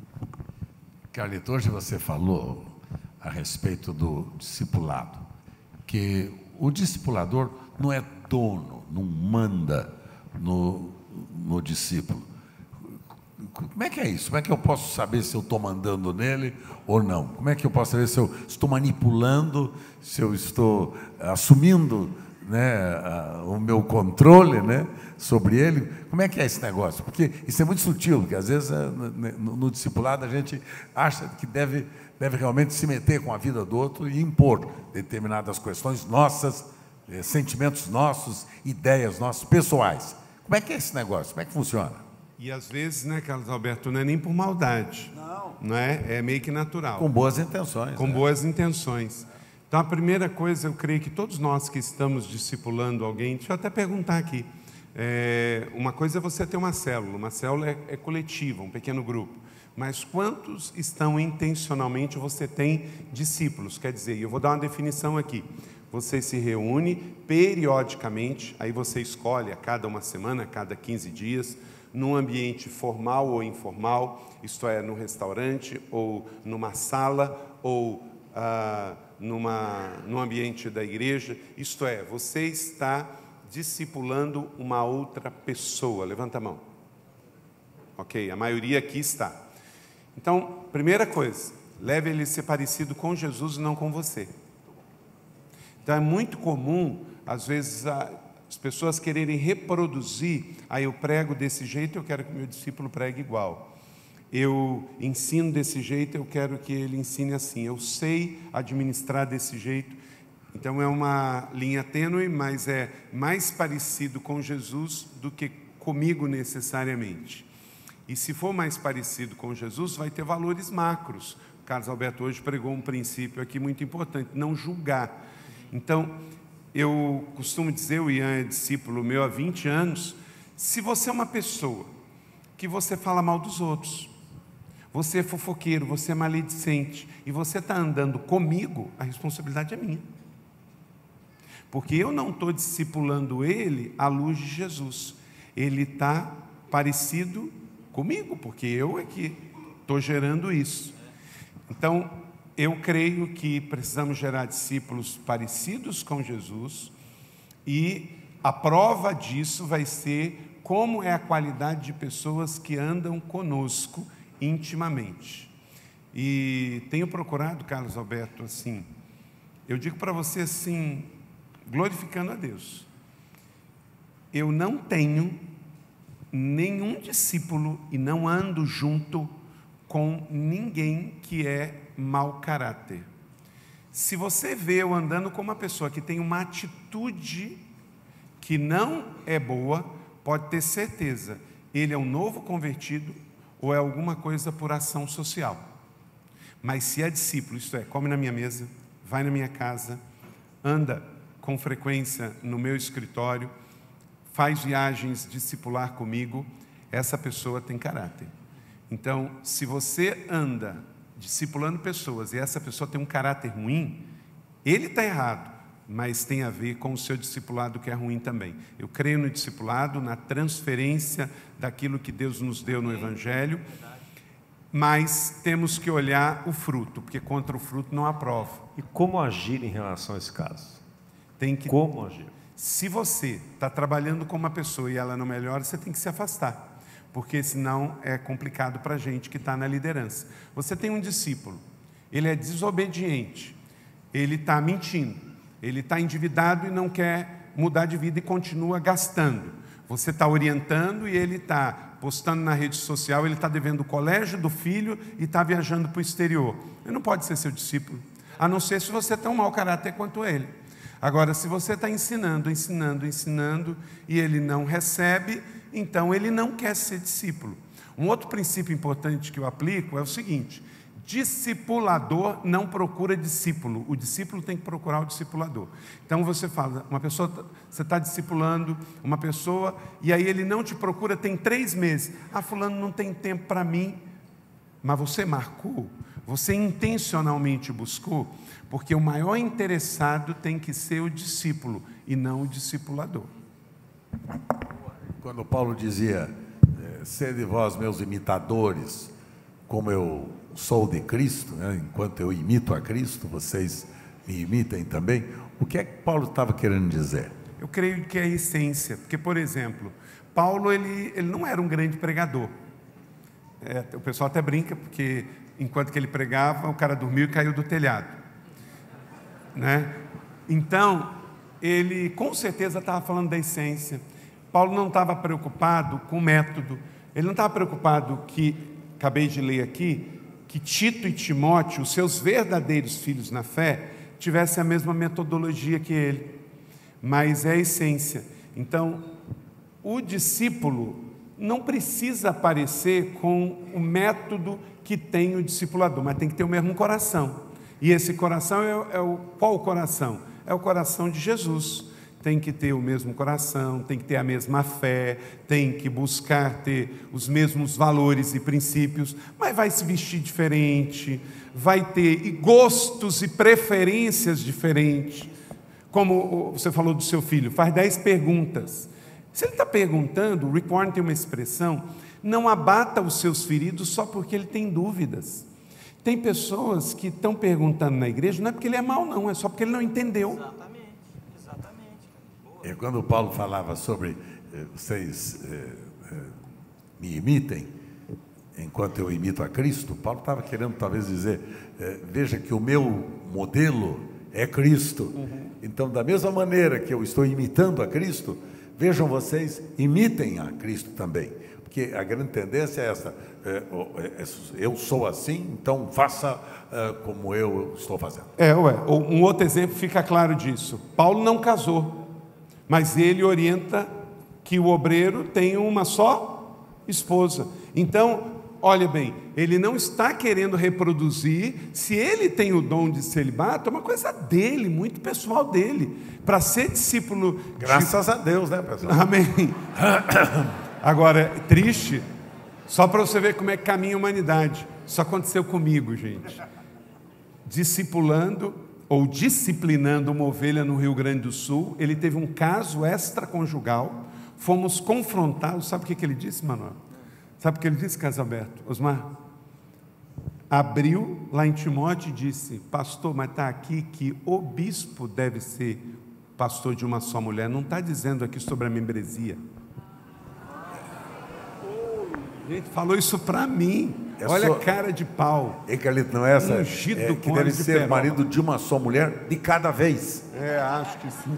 Carlito, hoje você falou a respeito do discipulado, que o discipulador não é dono, não manda no, no discípulo. Como é que é isso? Como é que eu posso saber se eu estou mandando nele ou não? Como é que eu posso saber se eu estou manipulando, se eu estou assumindo, né, a, o meu controle, né, sobre ele? Como é que é esse negócio? Porque isso é muito sutil, porque às vezes no, no discipulado a gente acha que deve, deve realmente se meter com a vida do outro e impor determinadas questões nossas, eh, sentimentos nossos, ideias nossas, pessoais. Como é que é esse negócio? Como é que funciona? E às vezes, né, Carlos Alberto, não é nem por maldade, não, não é? É meio que natural. Com boas intenções. Com né? boas intenções. Então, a primeira coisa, eu creio que todos nós que estamos discipulando alguém, deixa eu até perguntar aqui, é, uma coisa é você ter uma célula, uma célula é, é coletiva, um pequeno grupo, mas quantos estão intencionalmente, você tem discípulos? Quer dizer, eu vou dar uma definição aqui, você se reúne periodicamente, aí você escolhe a cada uma semana, a cada quinze dias, num ambiente formal ou informal, isto é, num restaurante, ou numa sala, ou ah, numa, num ambiente da igreja, isto é, você está discipulando uma outra pessoa. Levanta a mão. Ok, a maioria aqui está. Então, primeira coisa, leve ele a ser parecido com Jesus e não com você. Então, é muito comum às vezes, a, as pessoas quererem reproduzir, aí eu prego desse jeito, eu quero que meu discípulo pregue igual. Eu ensino desse jeito, eu quero que ele ensine assim. Eu sei administrar desse jeito. Então é uma linha tênue, mas é mais parecido com Jesus do que comigo necessariamente. E se for mais parecido com Jesus, vai ter valores macros. O Carlos Alberto hoje pregou um princípio aqui muito importante, não julgar. Então, eu costumo dizer, o Ian é discípulo meu há vinte anos, se você é uma pessoa que você fala mal dos outros, você é fofoqueiro, você é maledicente, e você está andando comigo, a responsabilidade é minha. Porque eu não estou discipulando ele à luz de Jesus. Ele está parecido comigo, porque eu é que estou gerando isso. Então, eu creio que precisamos gerar discípulos parecidos com Jesus, e a prova disso vai ser como é a qualidade de pessoas que andam conosco intimamente. E tenho procurado, Carlos Alberto, assim, eu digo para você assim, glorificando a Deus, eu não tenho nenhum discípulo e não ando junto com ninguém que é mau caráter. Se você vê eu andando com uma pessoa que tem uma atitude que não é boa, pode ter certeza, ele é um novo convertido ou é alguma coisa por ação social. Mas se é discípulo, isto é, come na minha mesa, vai na minha casa, anda com frequência no meu escritório, faz viagens discipular comigo, essa pessoa tem caráter. Então, se você anda discipulando pessoas e essa pessoa tem um caráter ruim, ele está errado, mas tem a ver com o seu discipulado que é ruim também. Eu creio no discipulado, na transferência daquilo que Deus nos deu no Evangelho, mas temos que olhar o fruto, porque contra o fruto não há prova. E como agir em relação a esse caso? Tem que, como agir? Se você está trabalhando com uma pessoa e ela não melhora, você tem que se afastar, porque senão é complicado para a gente que está na liderança. Você tem um discípulo, ele é desobediente, ele está mentindo, ele está endividado e não quer mudar de vida e continua gastando. Você está orientando e ele está postando na rede social, ele está devendo o colégio do filho e está viajando para o exterior. Ele não pode ser seu discípulo, a não ser se você tem um mau caráter quanto ele. Agora, se você está ensinando, ensinando, ensinando, e ele não recebe, então ele não quer ser discípulo. Um outro princípio importante que eu aplico é o seguinte: discipulador não procura discípulo, o discípulo tem que procurar o discipulador. Então você fala, uma pessoa, você está discipulando uma pessoa, e aí ele não te procura, tem três meses. Ah, fulano não tem tempo para mim, mas você marcou, você intencionalmente buscou, porque o maior interessado tem que ser o discípulo e não o discipulador. Quando Paulo dizia, sede vós meus imitadores, como eu sou de Cristo, né? Enquanto eu imito a Cristo, vocês me imitem também, o que é que Paulo estava querendo dizer? Eu creio que é a essência, porque, por exemplo, Paulo ele, ele não era um grande pregador. É, o pessoal até brinca, porque enquanto que ele pregava, o cara dormiu e caiu do telhado. Né? Então, ele com certeza estava falando da essência. Paulo não estava preocupado com o método, ele não estava preocupado que, acabei de ler aqui, que Tito e Timóteo, os seus verdadeiros filhos na fé, tivessem a mesma metodologia que ele, mas é a essência. Então, o discípulo não precisa aparecer com o método que tem o discipulador, mas tem que ter o mesmo coração. E esse coração é, é o qual o coração? É o coração de Jesus. Tem que ter o mesmo coração, tem que ter a mesma fé, tem que buscar ter os mesmos valores e princípios, mas vai se vestir diferente, vai ter gostos e preferências diferentes. Como você falou do seu filho, faz dez perguntas. Se ele está perguntando, o Rick Warren tem uma expressão: não abata os seus feridos só porque ele tem dúvidas. Tem pessoas que estão perguntando na igreja, não é porque ele é mau não, é só porque ele não entendeu. Exatamente, exatamente. E quando Paulo falava sobre eh, vocês eh, eh, me imitem, enquanto eu imito a Cristo, Paulo estava querendo talvez dizer, eh, veja que o meu modelo é Cristo. Uhum. Então, da mesma maneira que eu estou imitando a Cristo, vejam vocês, imitem a Cristo também. Porque a grande tendência é essa, é, é, eu sou assim, então faça é, como eu estou fazendo. É, ué, um outro exemplo fica claro disso. Paulo não casou, mas ele orienta que o obreiro tem uma só esposa. Então, olha bem, ele não está querendo reproduzir. Se ele tem o dom de celibato, é uma coisa dele, muito pessoal dele. Para ser discípulo... Graças de... a Deus, né, pessoal? Amém. Agora, triste, só para você ver como é que caminha a humanidade. Isso aconteceu comigo, gente. Discipulando ou disciplinando uma ovelha no Rio Grande do Sul, ele teve um caso extraconjugal, fomos confrontá-lo. Sabe o que ele disse, Manuel? Sabe o que ele disse, Casalberto? Osmar? Abriu lá em Timóteo e disse: pastor, mas está aqui que o bispo deve ser pastor de uma só mulher. Não está dizendo aqui sobre a membresia. Gente, falou isso para mim. É Olha só... a cara de pau. E Carlito, não é essa? Ungido é, que com deve de ser peroba. Marido de uma só mulher de cada vez. É, acho que sim.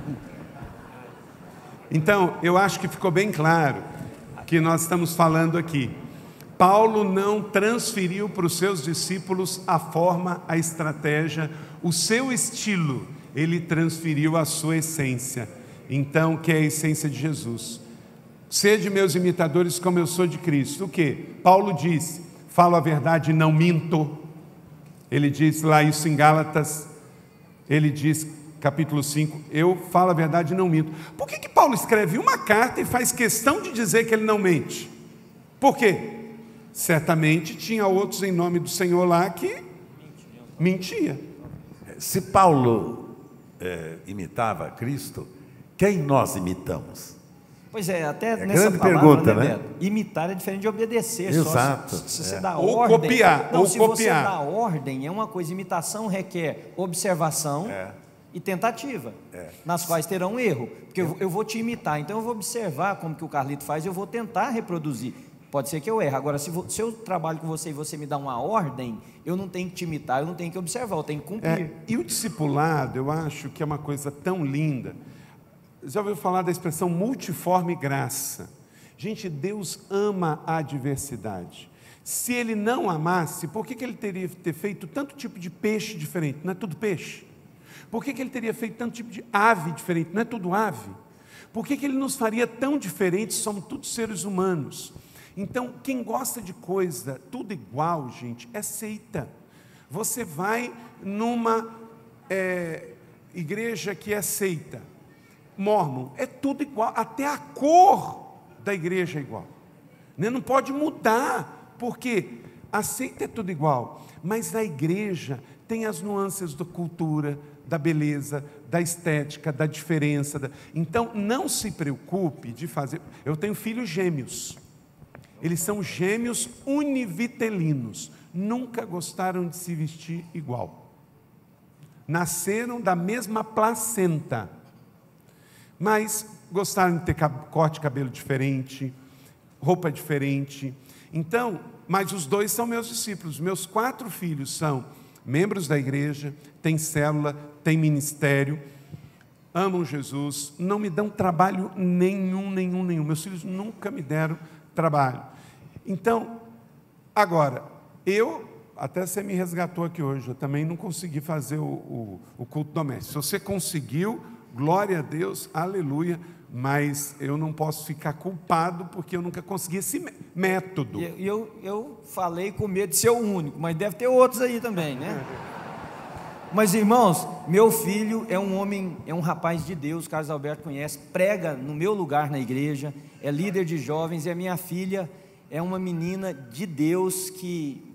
Então, eu acho que ficou bem claro que nós estamos falando aqui. Paulo não transferiu para os seus discípulos a forma, a estratégia, o seu estilo. Ele transferiu a sua essência. Então, que é a essência de Jesus. Sede meus imitadores como eu sou de Cristo. O que? Paulo disse: falo a verdade e não minto. Ele diz lá isso em Gálatas, ele diz, capítulo cinco, eu falo a verdade e não minto. Por que que Paulo escreve uma carta e faz questão de dizer que ele não mente? Por quê? Certamente tinha outros em nome do Senhor lá que mentia. Se Paulo é, imitava Cristo, quem nós imitamos? Pois é, até é nessa grande palavra, pergunta, né, né? Beto? Imitar é diferente de obedecer. Exato. Só se, se você é. dá ou ordem, copiar, não, ou se copiar. você dá ordem, é uma coisa. Imitação requer observação é. e tentativa, é. nas quais terão um erro. Porque eu, eu vou te imitar, então eu vou observar como que o Carlito faz, eu vou tentar reproduzir. Pode ser que eu erre. Agora, se, vou, se eu trabalho com você e você me dá uma ordem, eu não tenho que te imitar, eu não tenho que observar, eu tenho que cumprir. É, e o discipulado, eu acho que é uma coisa tão linda. Já ouviu falar da expressão multiforme graça? Gente, Deus ama a diversidade. Se Ele não amasse, por que que Ele teria ter feito tanto tipo de peixe diferente? Não é tudo peixe? Por que que Ele teria feito tanto tipo de ave diferente? Não é tudo ave? Por que que Ele nos faria tão diferentes? Somos todos seres humanos. Então, quem gosta de coisa tudo igual, gente, é seita. Você vai numa é, igreja que é seita, Mormon, é tudo igual, até a cor da igreja é igual, né? Não pode mudar, porque a seita é tudo igual, mas na igreja tem as nuances da cultura, da beleza, da estética, da diferença. Da... Então, não se preocupe de fazer... Eu tenho filhos gêmeos, eles são gêmeos univitelinos, nunca gostaram de se vestir igual, nasceram da mesma placenta, mas gostaram de ter corte de cabelo diferente, roupa diferente. Então, mas os dois são meus discípulos. Meus quatro filhos são membros da igreja, têm célula, têm ministério, amam Jesus, não me dão trabalho nenhum, nenhum, nenhum. Meus filhos nunca me deram trabalho. Então, agora, eu, até você me resgatou aqui hoje, eu também não consegui fazer o, o, o culto doméstico. Se você conseguiu, glória a Deus, aleluia, mas eu não posso ficar culpado porque eu nunca consegui esse método. E eu, eu falei com medo de ser o único, mas deve ter outros aí também, né? Mas, irmãos, meu filho é um homem, é um rapaz de Deus, o Carlos Alberto conhece, prega no meu lugar na igreja, é líder de jovens, e a minha filha é uma menina de Deus que...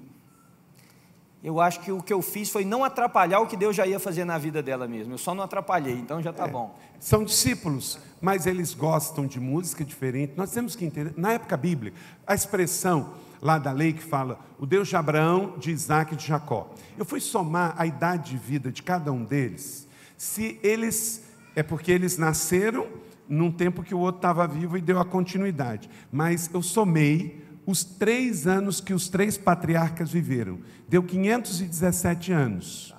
Eu acho que o que eu fiz foi não atrapalhar o que Deus já ia fazer na vida dela mesmo. Eu só não atrapalhei, então já está é, bom. São discípulos, mas eles gostam de música diferente. Nós temos que entender, na época bíblica, a expressão lá da lei que fala o Deus de Abraão, de Isaac e de Jacó. Eu fui somar a idade de vida de cada um deles. Se eles, é porque eles nasceram num tempo que o outro estava vivo e deu a continuidade. Mas eu somei os três anos que os três patriarcas viveram. Deu quinhentos e dezessete anos.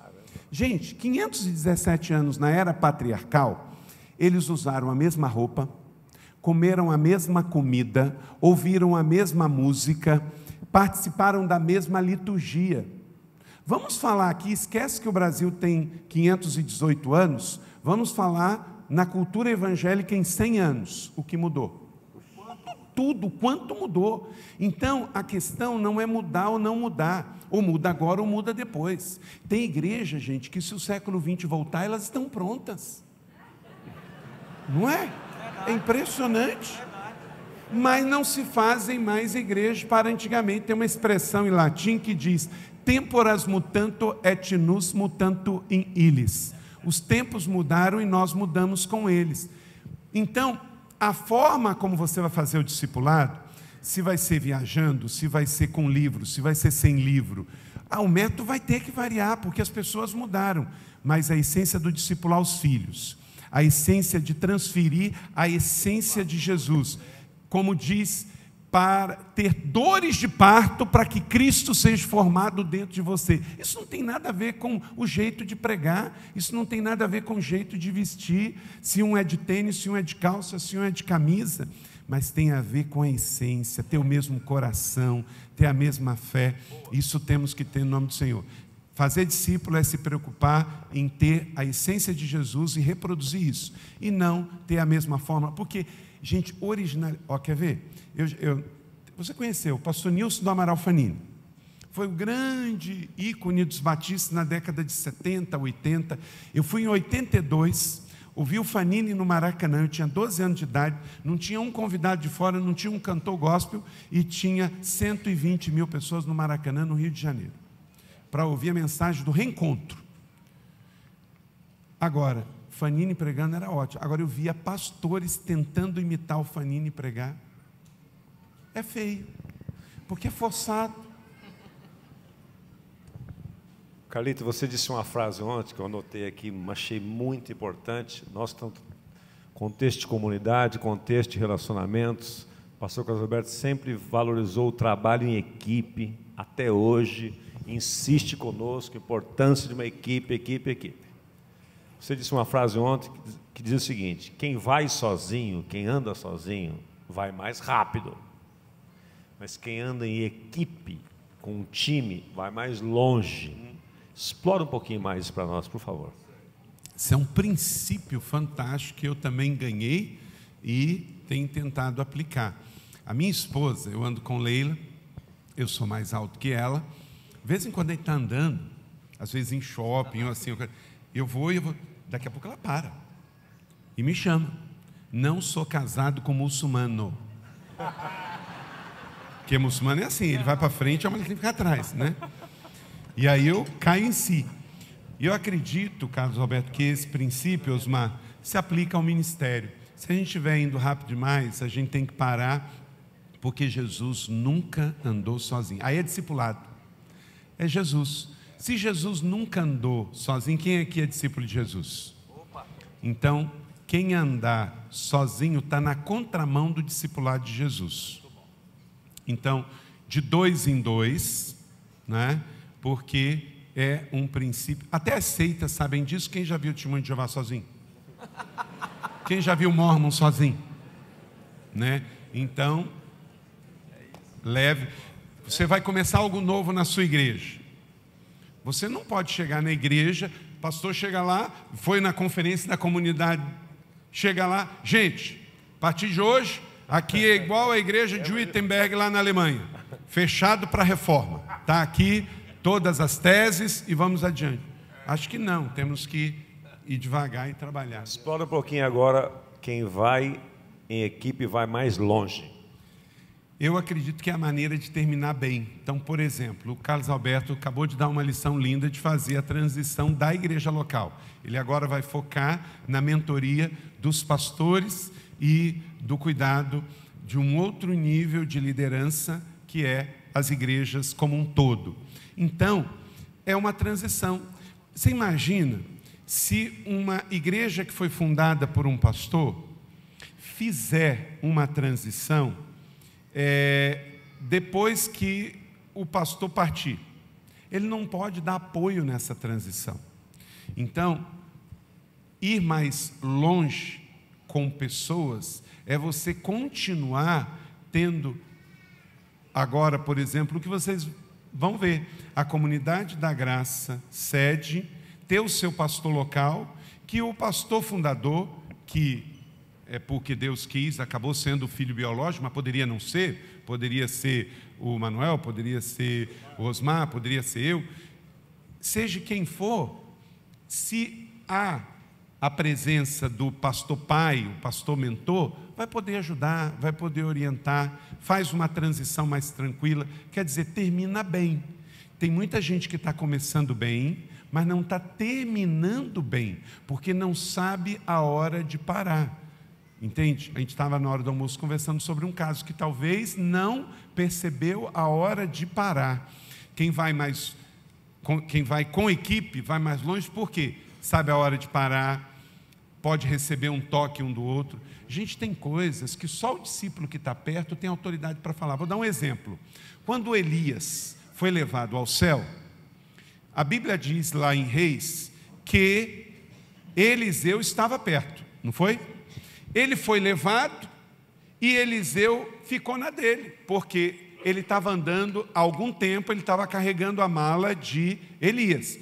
Gente, quinhentos e dezessete anos na era patriarcal, eles usaram a mesma roupa, comeram a mesma comida, ouviram a mesma música, participaram da mesma liturgia. Vamos falar aqui, esquece que o Brasil tem quinhentos e dezoito anos, vamos falar na cultura evangélica em cem anos, o que mudou. Tudo, quanto mudou. Então, a questão não é mudar ou não mudar, ou muda agora ou muda depois. Tem igreja, gente, que se o século vinte voltar, elas estão prontas. Não é? É impressionante. Mas não se fazem mais igrejas para antigamente. Tem uma expressão em latim que diz: temporas mutanto et nus mutanto in illis. Os tempos mudaram e nós mudamos com eles. Então, a forma como você vai fazer o discipulado, se vai ser viajando, se vai ser com livro, se vai ser sem livro, ah, o método vai ter que variar, porque as pessoas mudaram. Mas a essência do discipular os filhos, a essência de transferir a essência de Jesus, como diz, para ter dores de parto para que Cristo seja formado dentro de você. Isso não tem nada a ver com o jeito de pregar, isso não tem nada a ver com o jeito de vestir, se um é de tênis, se um é de calça, se um é de camisa, mas tem a ver com a essência, ter o mesmo coração, ter a mesma fé. Isso temos que ter no nome do Senhor. Fazer discípulo é se preocupar em ter a essência de Jesus e reproduzir isso, e não ter a mesma forma, porque, gente, original, ó, quer ver? Eu, eu, você conheceu o pastor Nilson do Amaral Fanini, foi o grande ícone dos batistas na década de setenta, oitenta. Eu fui em oitenta e dois, ouvi o Fanini no Maracanã, eu tinha doze anos de idade, não tinha um convidado de fora, não tinha um cantor gospel, e tinha cento e vinte mil pessoas no Maracanã, no Rio de Janeiro, para ouvir a mensagem do reencontro. Agora, Fanini pregando era ótimo. Agora eu via pastores tentando imitar o Fanini pregar. É feio, porque é forçado. Carlito, você disse uma frase ontem que eu anotei aqui, achei muito importante. Nós estamos contexto de comunidade, contexto de relacionamentos. O pastor Carlos Alberto sempre valorizou o trabalho em equipe, até hoje, insiste conosco, a importância de uma equipe, equipe, equipe. Você disse uma frase ontem que diz o seguinte: quem vai sozinho, quem anda sozinho, vai mais rápido. Mas quem anda em equipe, com um time, vai mais longe. Explora um pouquinho mais isso para nós, por favor. Isso é um princípio fantástico que eu também ganhei e tenho tentado aplicar. A minha esposa, eu ando com Leila, eu sou mais alto que ela. De vez em quando a gente está andando, às vezes em shopping, ou assim, eu vou e eu vou, daqui a pouco ela para e me chama. Não sou casado com muçulmano. Porque muçulmano é assim, ele vai para frente, a mulher tem que ficar atrás, né? E aí eu caio em si. E eu acredito, Carlos Alberto, que esse princípio, Osmar, se aplica ao ministério. Se a gente estiver indo rápido demais, a gente tem que parar, porque Jesus nunca andou sozinho. Aí é discipulado. É Jesus. Se Jesus nunca andou sozinho, quem aqui é discípulo de Jesus? Então, quem andar sozinho está na contramão do discipulado de Jesus. Então, de dois em dois, né? Porque é um princípio. Até as seitas sabem disso. Quem já viu o Testemunho de Jeová sozinho? Quem já viu o Mormon sozinho? Né? Então, leve. Você vai começar algo novo na sua igreja. Você não pode chegar na igreja, o pastor chega lá, foi na conferência da comunidade, chega lá, gente, a partir de hoje, aqui é igual a igreja de Wittenberg lá na Alemanha, fechado para a reforma. Está aqui todas as teses e vamos adiante. Acho que não, temos que ir devagar e trabalhar. Explora um pouquinho agora, quem vai em equipe vai mais longe. Eu acredito que é a maneira de terminar bem. Então, por exemplo, o Carlos Alberto acabou de dar uma lição linda de fazer a transição da igreja local. Ele agora vai focar na mentoria dos pastores e do cuidado de um outro nível de liderança, que é as igrejas como um todo. Então, é uma transição. Você imagina se uma igreja que foi fundada por um pastor fizer uma transição É, depois que o pastor partir. Ele não pode dar apoio nessa transição. Então, ir mais longe com pessoas é você continuar tendo, agora, por exemplo, o que vocês vão ver, a Comunidade da Graça, sede, ter o seu pastor local, que o pastor fundador, que é porque Deus quis, acabou sendo o filho biológico, mas poderia não ser, poderia ser o Manuel, poderia ser o Osmar, poderia ser eu, seja quem for, se há a presença do pastor pai, o pastor mentor, vai poder ajudar, vai poder orientar, faz uma transição mais tranquila, quer dizer, termina bem. Tem muita gente que está começando bem, mas não está terminando bem, porque não sabe a hora de parar. Entende? A gente estava na hora do almoço conversando sobre um caso que talvez não percebeu a hora de parar. Quem vai mais, quem vai com equipe, vai mais longe, por quê? Sabe a hora de parar, pode receber um toque um do outro. Gente, tem coisas que só o discípulo que está perto tem autoridade para falar. Vou dar um exemplo. Quando Elias foi levado ao céu, a Bíblia diz lá em Reis que Eliseu estava perto, não foi? Ele foi levado e Eliseu ficou na dele, porque ele estava andando há algum tempo, ele estava carregando a mala de Elias.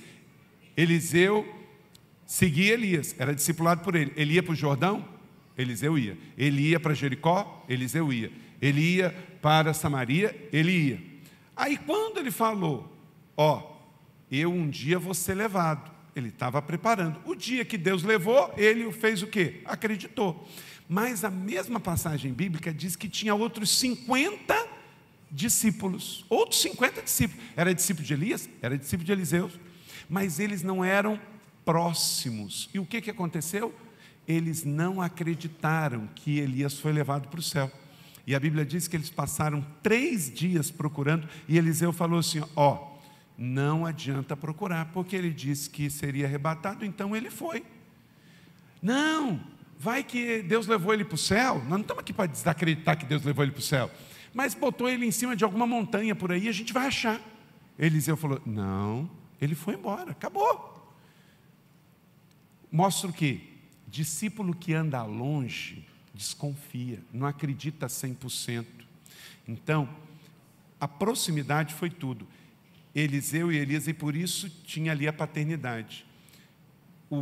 Eliseu seguia Elias, era discipulado por ele. Ele ia para o Jordão, Eliseu ia. Ele ia para Jericó, Eliseu ia. Ele ia para Samaria, ele ia. Aí quando ele falou, ó, eu um dia vou ser levado, ele estava preparando. O dia que Deus levou, ele fez o quê? Acreditou. Mas a mesma passagem bíblica diz que tinha outros cinquenta discípulos. Outros cinquenta discípulos. Era discípulo de Elias? Era discípulo de Eliseu. Mas eles não eram próximos. E o que, que aconteceu? Eles não acreditaram que Elias foi levado para o céu. E a Bíblia diz que eles passaram três dias procurando. E Eliseu falou assim, ó, não adianta procurar, porque ele disse que seria arrebatado, então ele foi. Não, vai que Deus levou ele para o céu. Nós não estamos aqui para desacreditar que Deus levou ele para o céu, mas botou ele em cima de alguma montanha por aí, a gente vai achar. Eliseu falou, não, ele foi embora, acabou. Mostra o quê? Discípulo que anda longe, desconfia, não acredita cem por cento. Então, a proximidade foi tudo. Eliseu e Elias, e por isso tinha ali a paternidade. O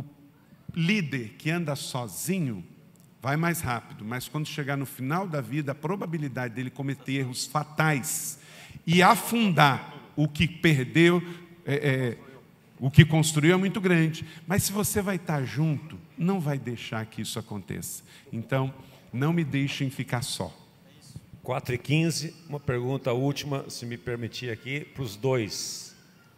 líder que anda sozinho vai mais rápido, mas quando chegar no final da vida, a probabilidade dele cometer erros fatais e afundar o que perdeu, é, é, o que construiu é muito grande. Mas se você vai estar junto, não vai deixar que isso aconteça. Então, não me deixem ficar só. quatro e quinze, uma pergunta última, se me permitir aqui, para os dois.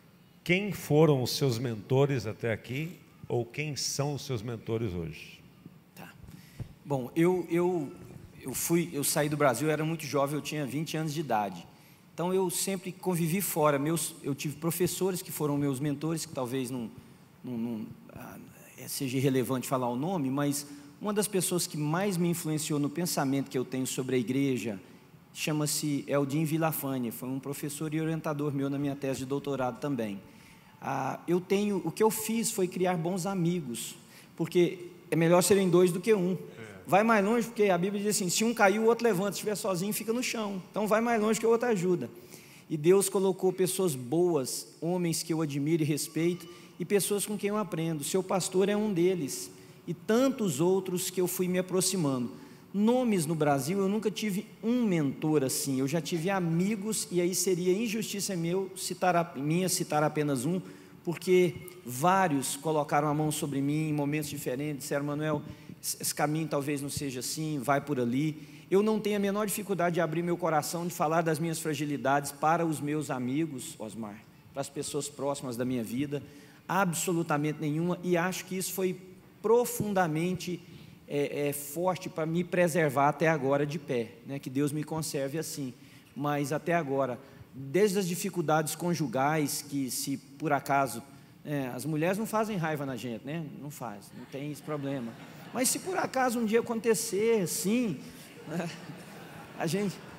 Quem foram os seus mentores até aqui, ou quem são os seus mentores hoje? Tá. Bom, eu, eu, eu, fui, eu saí do Brasil, eu era muito jovem, eu tinha vinte anos de idade. Então, eu sempre convivi fora. Meus, eu tive professores que foram meus mentores, que talvez não, não, não ah, seja irrelevante falar o nome, mas uma das pessoas que mais me influenciou no pensamento que eu tenho sobre a igreja chama-se Eldin Villafane, foi um professor e orientador meu na minha tese de doutorado também. Ah, eu tenho, o que eu fiz foi criar bons amigos, porque é melhor serem dois do que um. Vai mais longe, porque a Bíblia diz assim, se um cair, o outro levanta, se estiver sozinho, fica no chão. Então vai mais longe que o outro ajuda. E Deus colocou pessoas boas, homens que eu admiro e respeito, e pessoas com quem eu aprendo. Seu pastor é um deles, e tantos outros que eu fui me aproximando. Nomes no Brasil, eu nunca tive um mentor assim, eu já tive amigos, e aí seria injustiça meu citar, minha citar apenas um, porque vários colocaram a mão sobre mim em momentos diferentes, disseram, Manuel, esse caminho talvez não seja assim, vai por ali. Eu não tenho a menor dificuldade de abrir meu coração, de falar das minhas fragilidades para os meus amigos, Osmar, para as pessoas próximas da minha vida, absolutamente nenhuma, e acho que isso foi profundamente É, é forte para me preservar até agora de pé, né? Que Deus me conserve assim, mas até agora, desde as dificuldades conjugais, que se por acaso, é, as mulheres não fazem raiva na gente, né? Não faz, não tem esse problema, mas se por acaso um dia acontecer, sim, né? a gente,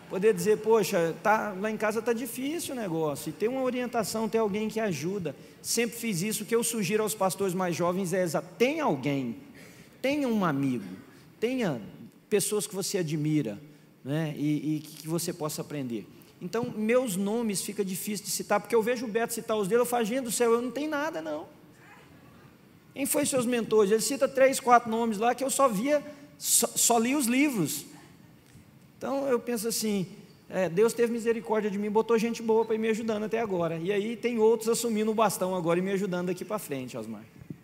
poder dizer, poxa, tá, lá em casa está difícil o negócio, e ter uma orientação, ter alguém que ajuda. Sempre fiz isso. O que eu sugiro aos pastores mais jovens é exato: tenha alguém, tenha um amigo, tenha pessoas que você admira, né, e, e que você possa aprender. Então, meus nomes fica difícil de citar, porque eu vejo o Beto citar os dele, eu falo, gente do céu, eu não tenho nada, não. Quem foi seus mentores? Ele cita três, quatro nomes lá, que eu só via, só, só li os livros. Então, eu penso assim, é, Deus teve misericórdia de mim, botou gente boa para ir me ajudando até agora, e aí tem outros assumindo o bastão agora e me ajudando daqui para frente, Osmar.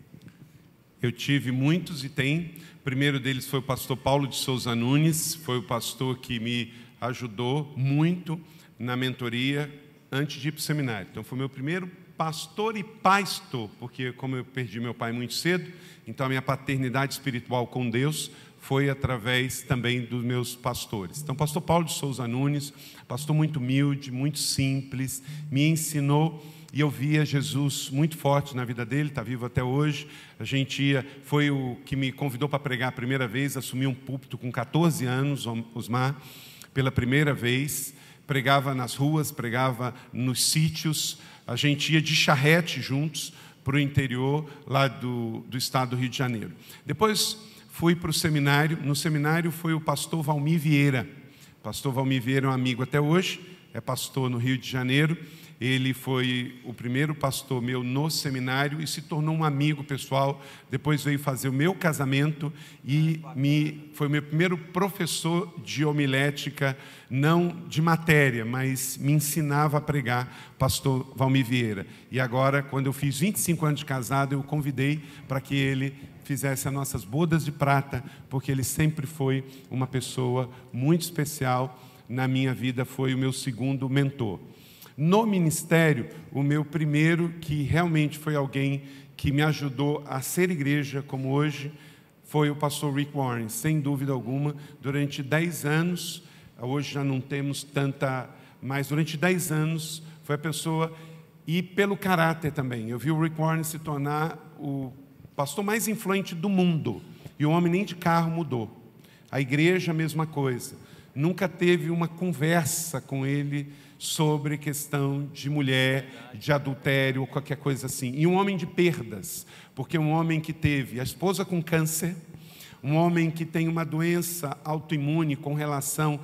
Eu tive muitos e tem. O primeiro deles foi o pastor Paulo de Souza Nunes, foi o pastor que me ajudou muito na mentoria antes de ir para o seminário. Então, foi meu primeiro pastor e pastor, porque como eu perdi meu pai muito cedo, então a minha paternidade espiritual com Deus foi através também dos meus pastores. Então, pastor Paulo de Souza Nunes, pastor muito humilde, muito simples, me ensinou, e eu via Jesus muito forte na vida dele, está vivo até hoje. A gente ia, foi o que me convidou para pregar a primeira vez, assumi um púlpito com catorze anos, Osmar, pela primeira vez, pregava nas ruas, pregava nos sítios, a gente ia de charrete juntos para o interior lá do, do estado do Rio de Janeiro. Depois fui para o seminário, no seminário foi o pastor Valmir Vieira. O pastor Valmir Vieira é um amigo até hoje, é pastor no Rio de Janeiro. Ele foi o primeiro pastor meu no seminário e se tornou um amigo pessoal. Depois veio fazer o meu casamento e me, foi o meu primeiro professor de homilética, não de matéria, mas me ensinava a pregar, pastor Valmir Vieira. E agora, quando eu fiz vinte e cinco anos de casado, eu o convidei para que ele fizesse as nossas bodas de prata, porque ele sempre foi uma pessoa muito especial na minha vida, foi o meu segundo mentor. No ministério, o meu primeiro, que realmente foi alguém que me ajudou a ser igreja como hoje, foi o pastor Rick Warren, sem dúvida alguma. Durante dez anos, hoje já não temos tanta, mas durante dez anos foi a pessoa, e pelo caráter também. Eu vi o Rick Warren se tornar o pastor mais influente do mundo, e o homem nem de carro mudou. A igreja, a mesma coisa. Nunca teve uma conversa com ele sobre questão de mulher, de adultério, ou qualquer coisa assim. E um homem de perdas, porque um homem que teve a esposa com câncer, um homem que tem uma doença autoimune com relação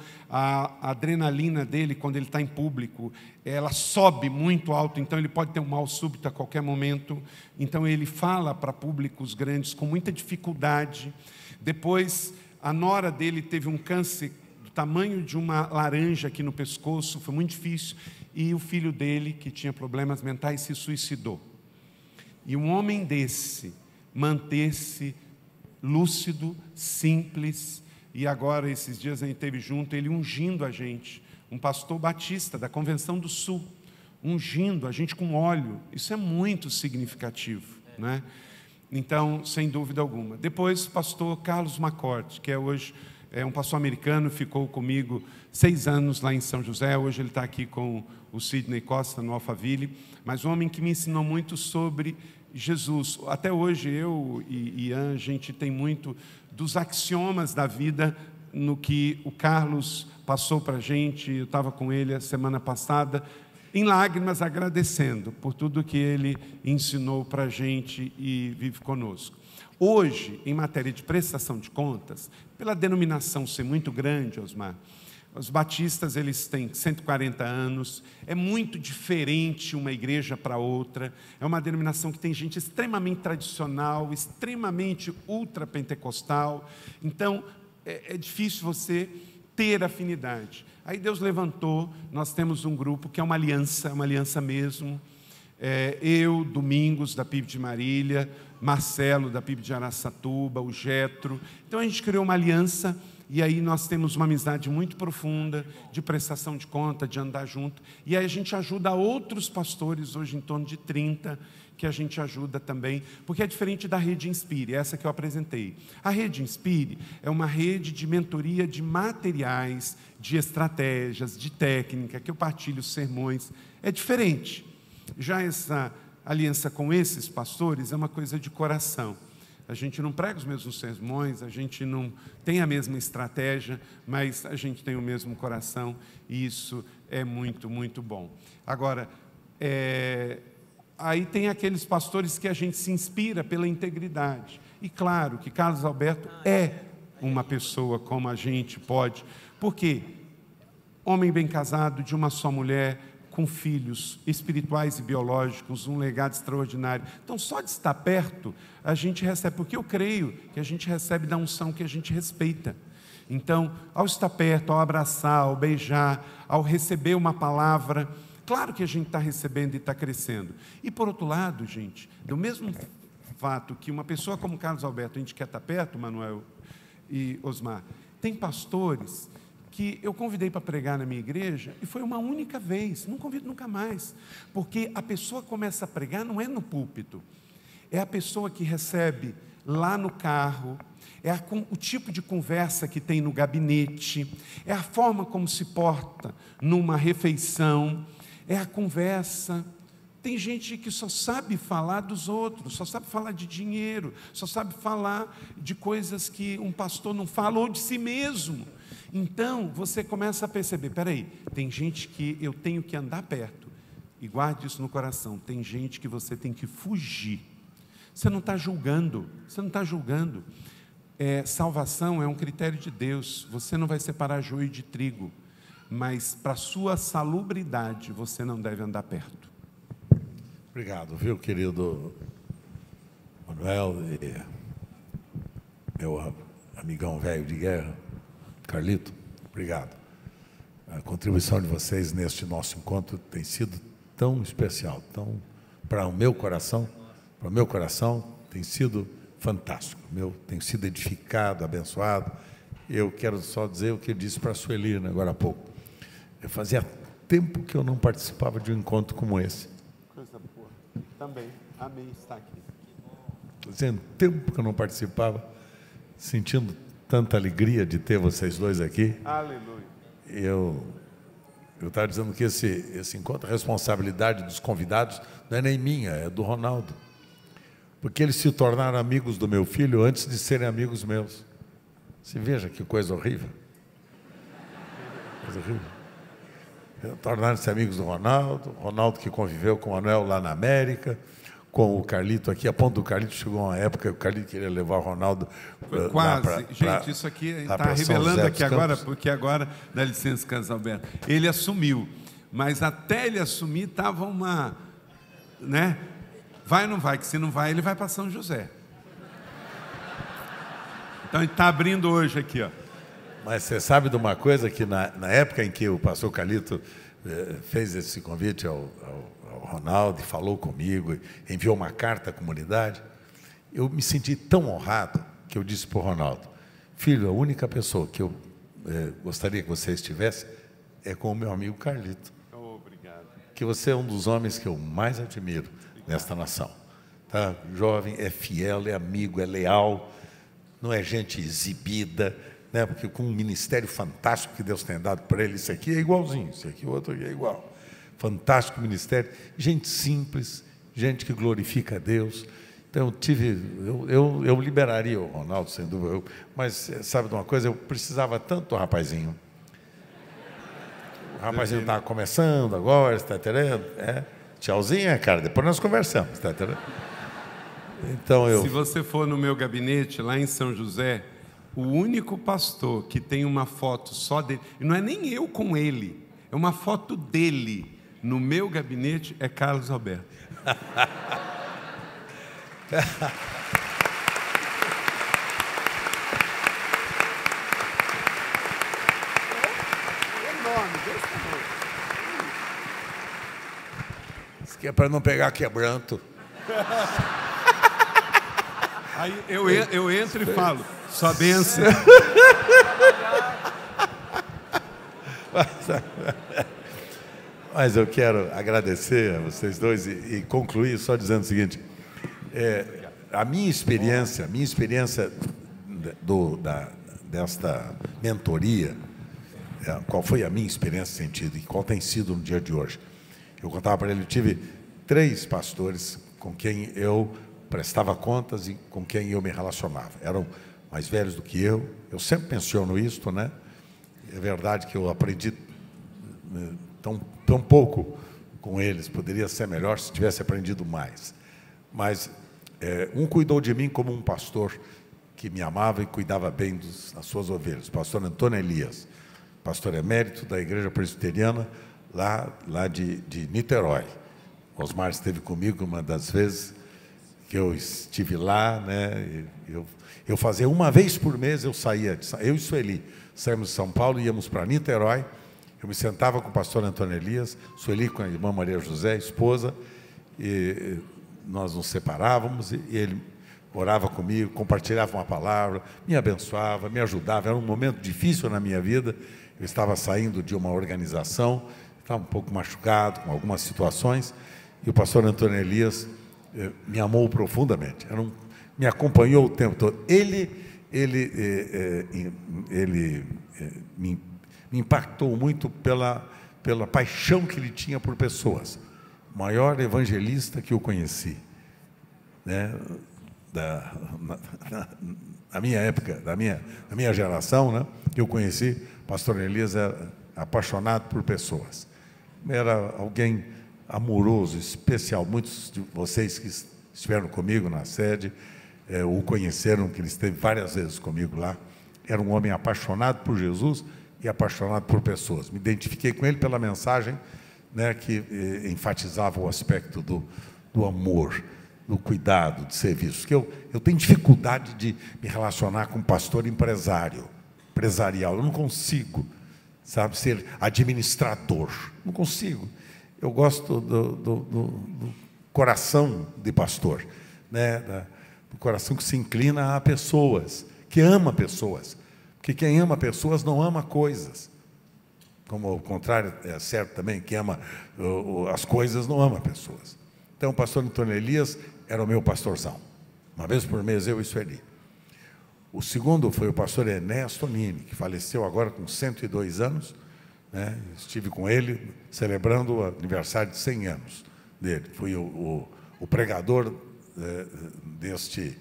à adrenalina dele, quando ele está em público, ela sobe muito alto, então ele pode ter um mal súbito a qualquer momento. Então ele fala para públicos grandes com muita dificuldade. Depois, a nora dele teve um câncer tamanho de uma laranja aqui no pescoço, foi muito difícil, e o filho dele, que tinha problemas mentais, se suicidou. E um homem desse, manter-se lúcido, simples, e agora, esses dias a gente esteve junto, ele ungindo a gente, um pastor batista da Convenção do Sul, ungindo a gente com óleo, isso é muito significativo, né? Então, sem dúvida alguma. Depois, o pastor Carlos McCord, que é hoje é um pastor americano, ficou comigo seis anos lá em São José. Hoje ele está aqui com o Sidney Costa no Alphaville, mas um homem que me ensinou muito sobre Jesus. Até hoje eu e Ian, a gente tem muito dos axiomas da vida no que o Carlos passou para a gente. Eu estava com ele a semana passada, em lágrimas, agradecendo por tudo que ele ensinou para a gente e vive conosco. Hoje, em matéria de prestação de contas, pela denominação ser muito grande, Osmar, os batistas eles têm cento e quarenta anos, é muito diferente uma igreja para outra, é uma denominação que tem gente extremamente tradicional, extremamente ultrapentecostal, então é, é difícil você ter afinidade. Aí Deus levantou, nós temos um grupo que é uma aliança, uma aliança mesmo, é, eu, Domingos, da P I B de Marília, Marcelo, da P I B de Araçatuba, o Getro. Então a gente criou uma aliança e aí nós temos uma amizade muito profunda de prestação de conta, de andar junto. E aí a gente ajuda outros pastores, hoje em torno de trinta, que a gente ajuda também, porque é diferente da Rede Inspire, essa que eu apresentei. A Rede Inspire é uma rede de mentoria de materiais, de estratégias, de técnica, que eu partilho sermões. É diferente. Já essa aliança com esses pastores é uma coisa de coração. a gente não prega os mesmos sermões, a gente não tem a mesma estratégia, mas a gente tem o mesmo coração e isso é muito, muito bom. Agora, é, aí tem aqueles pastores que a gente se inspira pela integridade. E claro que Carlos Alberto é uma pessoa como a gente pode, porque homem bem casado, de uma só mulher, com filhos espirituais e biológicos, um legado extraordinário. Então, só de estar perto, a gente recebe, porque eu creio que a gente recebe da unção que a gente respeita. Então, ao estar perto, ao abraçar, ao beijar, ao receber uma palavra, claro que a gente está recebendo e está crescendo. E, por outro lado, gente, do mesmo fato que uma pessoa como Carlos Alberto, a gente quer estar perto, Manuel e Osmar, tem pastores que eu convidei para pregar na minha igreja e foi uma única vez, não convido nunca mais, porque a pessoa começa a pregar não é no púlpito, é a pessoa que recebe lá no carro, é a, o tipo de conversa que tem no gabinete, é a forma como se porta numa refeição, é a conversa. Tem gente que só sabe falar dos outros, só sabe falar de dinheiro, só sabe falar de coisas que um pastor não fala, ou de si mesmo. Então, você começa a perceber, peraí, tem gente que eu tenho que andar perto, e guarde isso no coração, tem gente que você tem que fugir. Você não está julgando, você não está julgando. É, salvação é um critério de Deus, você não vai separar joio de trigo, mas para a sua salubridade, você não deve andar perto. Obrigado, viu, querido Manuel e meu amigão velho de guerra, Carlito, obrigado. A contribuição de vocês neste nosso encontro tem sido tão especial, tão para o meu coração, para o meu coração tem sido fantástico. Meu, tenho sido edificado, abençoado. Eu quero só dizer o que eu disse para a Sueli, né, agora há pouco. Eu fazia tempo que eu não participava de um encontro como esse. Coisa boa. Também. Amém. Está aqui. Fazia tempo que eu não participava, sentindo tanta alegria de ter vocês dois aqui. Aleluia. Eu eu estava dizendo que esse, esse encontro, a responsabilidade dos convidados não é nem minha, é do Ronaldo. Porque eles se tornaram amigos do meu filho antes de serem amigos meus. Você veja que coisa horrível. Coisa horrível. Tornaram-se amigos do Ronaldo, Ronaldo que conviveu com o Manuel lá na América, com o Carlito aqui, a ponto do Carlito chegou uma época que o Carlito queria levar o Ronaldo. Foi quase. Pra, Gente, pra, isso aqui está revelando aqui agora, porque agora, dá licença, Carlos Alberto, ele assumiu, mas até ele assumir estava uma, né? Vai ou não vai? Que se não vai, ele vai para São José. Então ele está abrindo hoje aqui, ó. Mas você sabe de uma coisa, que na, na época em que o pastor Carlito eh, fez esse convite ao, ao, ao Ronaldo e falou comigo, enviou uma carta à comunidade, eu me senti tão honrado que eu disse para o Ronaldo: filho, a única pessoa que eu eh, gostaria que você estivesse é com o meu amigo Carlito. Oh, obrigado. Que você é um dos homens que eu mais admiro nesta nação. Tá? Jovem, é fiel, é amigo, é leal, não é gente exibida, né? Porque com um ministério fantástico que Deus tem dado para ele, isso aqui é igualzinho, isso aqui, o outro aqui é igual. Fantástico ministério, gente simples, gente que glorifica a Deus. Então, eu tive, eu, eu, eu liberaria o Ronaldo, sem dúvida, eu, mas sabe de uma coisa, eu precisava tanto do rapazinho. O rapazinho estava começando agora, está entendendo? É, tchauzinho, cara, depois nós conversamos, está entendendo? Então, eu... Se você for no meu gabinete, lá em São José, o único pastor que tem uma foto só dele, e não é nem eu com ele, é uma foto dele no meu gabinete, é Carlos Alberto. Isso aqui é para não pegar quebranto. Aí eu, eu entro e falo, sua bênção. Mas eu quero agradecer a vocês dois e, e concluir só dizendo o seguinte: é, a minha experiência, a minha experiência do, da, desta mentoria, é, qual foi a minha experiência sentido e qual tem sido no dia de hoje? Eu contava para ele, eu tive três pastores com quem eu prestava contas e com quem eu me relacionava. Eram mais velhos do que eu. Eu sempre menciono isto, né? É verdade que eu aprendi tão, tão pouco com eles. Poderia ser melhor se tivesse aprendido mais. Mas é, um cuidou de mim como um pastor que me amava e cuidava bem dos, das suas ovelhas. O pastor Antônio Elias, pastor emérito da Igreja Presbiteriana, lá, lá de, de Niterói. Osmar esteve comigo uma das vezes que eu estive lá, né? Eu, eu fazia uma vez por mês, eu saía, eu e Sueli, saímos de São Paulo e íamos para Niterói. Eu me sentava com o pastor Antônio Elias, Sueli com a irmã Maria José, esposa, e nós nos separávamos, e ele orava comigo, compartilhava uma palavra, me abençoava, me ajudava. Era um momento difícil na minha vida. Eu estava saindo de uma organização, estava um pouco machucado com algumas situações, e o pastor Antônio Elias eh, me amou profundamente. Era um, me acompanhou o tempo todo. Ele, ele, eh, eh, ele eh, me, me impactou muito pela, pela paixão que ele tinha por pessoas. O maior evangelista que eu conheci, né? Da, na, na, na minha época, da minha, da minha geração, né, que eu conheci, o pastor Elias era apaixonado por pessoas. Era alguém amoroso, especial. Muitos de vocês que estiveram comigo na sede é, o conheceram, que ele esteve várias vezes comigo lá. Era um homem apaixonado por Jesus e apaixonado por pessoas. Me identifiquei com ele pela mensagem, né, que eh, enfatizava o aspecto do, do amor, do cuidado, do serviço. Que eu, eu tenho dificuldade de me relacionar com um pastor empresário, empresarial. Eu não consigo, sabe, ser administrador. Não consigo. Eu gosto do, do, do, do coração de pastor, né? Da, do coração que se inclina a pessoas, que ama pessoas. Porque quem ama pessoas não ama coisas. Como o contrário é certo também, quem ama uh, as coisas não ama pessoas. Então, o pastor Antônio Elias era o meu pastorzão. Uma vez por mês, eu e Sueli. O segundo foi o pastor Enéas Tonini, que faleceu agora com cento e dois anos. Né? Estive com ele celebrando o aniversário de cem anos dele. Fui o, o, o pregador eh, deste,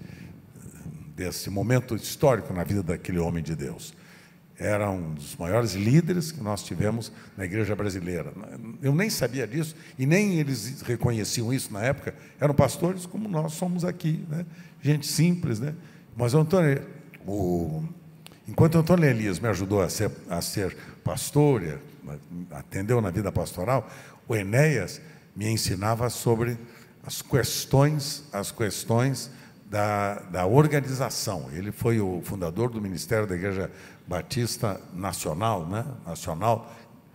deste momento histórico na vida daquele homem de Deus. Era um dos maiores líderes que nós tivemos na igreja brasileira. Eu nem sabia disso, e nem eles reconheciam isso na época. Eram pastores como nós somos aqui, né? Gente simples, né? Mas o Antônio, o, enquanto o Antônio Elias me ajudou a ser, a ser pastor, atendeu na vida pastoral, o Enéas me ensinava sobre as questões, as questões da, da organização. Ele foi o fundador do Ministério da Igreja Batista Nacional, né? Nacional.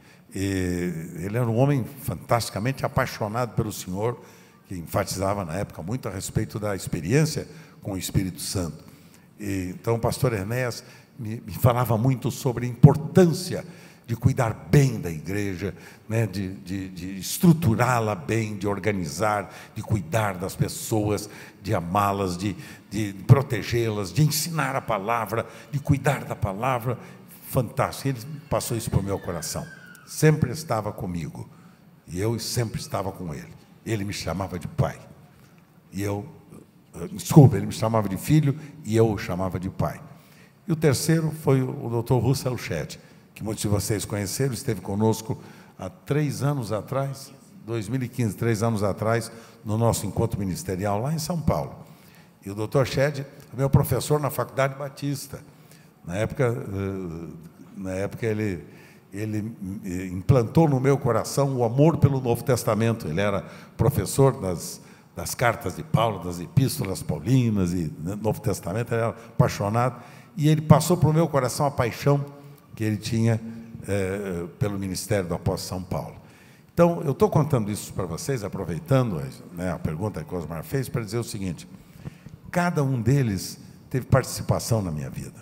E ele era um homem fantasticamente apaixonado pelo Senhor, que enfatizava na época muito a respeito da experiência com o Espírito Santo. E, então, o pastor Enéas me, me falava muito sobre a importância de cuidar bem da igreja, né, de, de, de estruturá-la bem, de organizar, de cuidar das pessoas, de amá-las, de, de protegê-las, de ensinar a palavra, de cuidar da palavra. Fantástico. Ele passou isso para o meu coração. Sempre estava comigo. E eu sempre estava com ele. Ele me chamava de pai. E eu, desculpa, ele me chamava de filho e eu o chamava de pai. E o terceiro foi o doutor Russell Shedd, que muitos de vocês conheceram, esteve conosco há três anos atrás, dois mil e quinze, três anos atrás, no nosso encontro ministerial lá em São Paulo. E o doutor Shedd é meu professor na Faculdade Batista. Na época, na época ele, ele implantou no meu coração o amor pelo Novo Testamento. Ele era professor das, das cartas de Paulo, das epístolas paulinas e do Novo Testamento, ele era apaixonado. E ele passou para o meu coração a paixão que ele tinha eh, pelo ministério do apóstolo São Paulo. Então, eu estou contando isso para vocês, aproveitando, né, a pergunta que o Osmar fez, para dizer o seguinte: cada um deles teve participação na minha vida.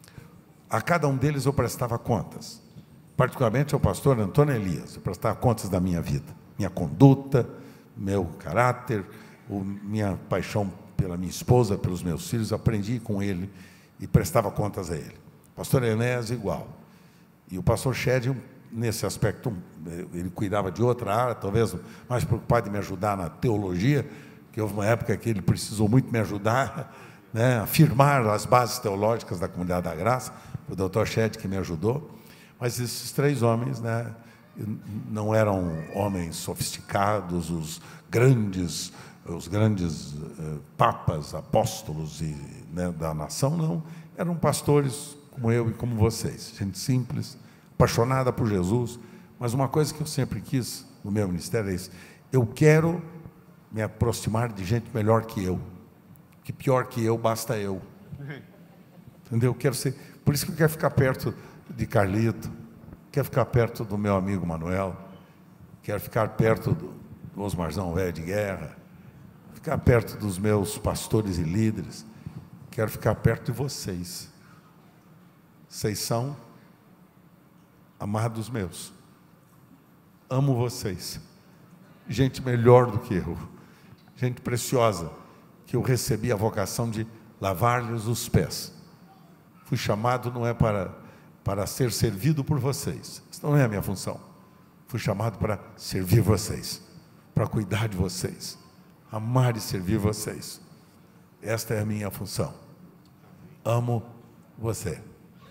A cada um deles eu prestava contas, particularmente ao pastor Antônio Elias. Eu prestava contas da minha vida, minha conduta, meu caráter, o, minha paixão pela minha esposa, pelos meus filhos. Aprendi com ele e prestava contas a ele. O pastor Enéas, igual. E o pastor Shedd, nesse aspecto, ele cuidava de outra área, talvez mais preocupado em me ajudar na teologia, que porque houve uma época que ele precisou muito me ajudar, né, a firmar as bases teológicas da Comunidade da Graça, o doutor Ched que me ajudou. Mas esses três homens, né, não eram homens sofisticados, os grandes, os grandes uh, papas, apóstolos e, né, da nação, não. Eram pastores como eu e como vocês, gente simples, apaixonada por Jesus. Mas uma coisa que eu sempre quis no meu ministério é isso: eu quero me aproximar de gente melhor que eu, que pior que eu, basta eu. Entendeu? Eu quero ser, por isso que eu quero ficar perto de Carlito, quero ficar perto do meu amigo Manuel, quero ficar perto do, do Osmarzão velho de guerra, ficar perto dos meus pastores e líderes, quero ficar perto de vocês. Vocês são amados meus, amo vocês, gente melhor do que eu, gente preciosa, que eu recebi a vocação de lavar-lhes os pés. Fui chamado não é para, para ser servido por vocês, isso não é a minha função. Fui chamado para servir vocês, para cuidar de vocês, amar e servir vocês. Esta é a minha função. Amo você.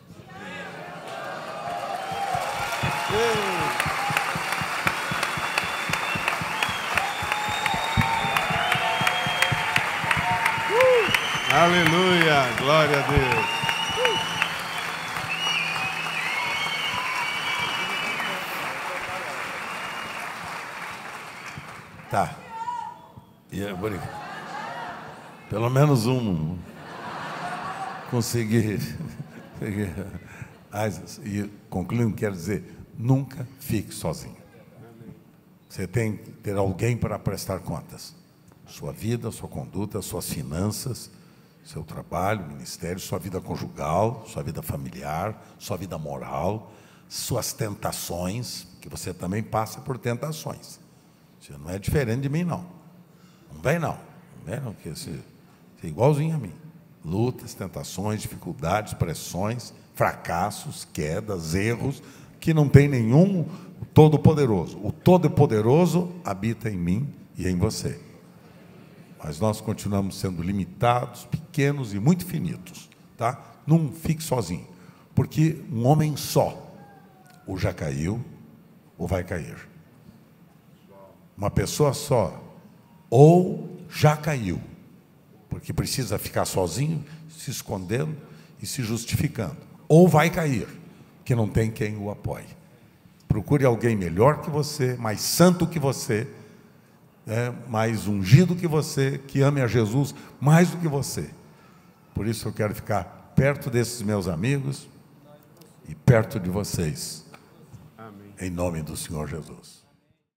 Uh, aleluia, glória a Deus. Uh. Tá. E é, pelo menos um consegui. E concluindo, quero dizer, nunca fique sozinho. Você tem que ter alguém para prestar contas. Sua vida, sua conduta, suas finanças, seu trabalho, ministério, sua vida conjugal, sua vida familiar, sua vida moral, suas tentações, que você também passa por tentações. Você não é diferente de mim, não. Não vem, não. Não vem, não, porque você, você é igualzinho a mim. Lutas, tentações, dificuldades, pressões, fracassos, quedas, erros, que não tem nenhum Todo-Poderoso. O Todo-Poderoso habita em mim e em você. Mas nós continuamos sendo limitados, pequenos e muito finitos, tá? Não fique sozinho, porque um homem só ou já caiu ou vai cair. Uma pessoa só ou já caiu, porque precisa ficar sozinho, se escondendo e se justificando, ou vai cair, que não tem quem o apoie. Procure alguém melhor que você, mais santo que você, é, mais ungido que você, que ame a Jesus mais do que você. Por isso eu quero ficar perto desses meus amigos e perto de vocês. Amém. Em nome do Senhor Jesus.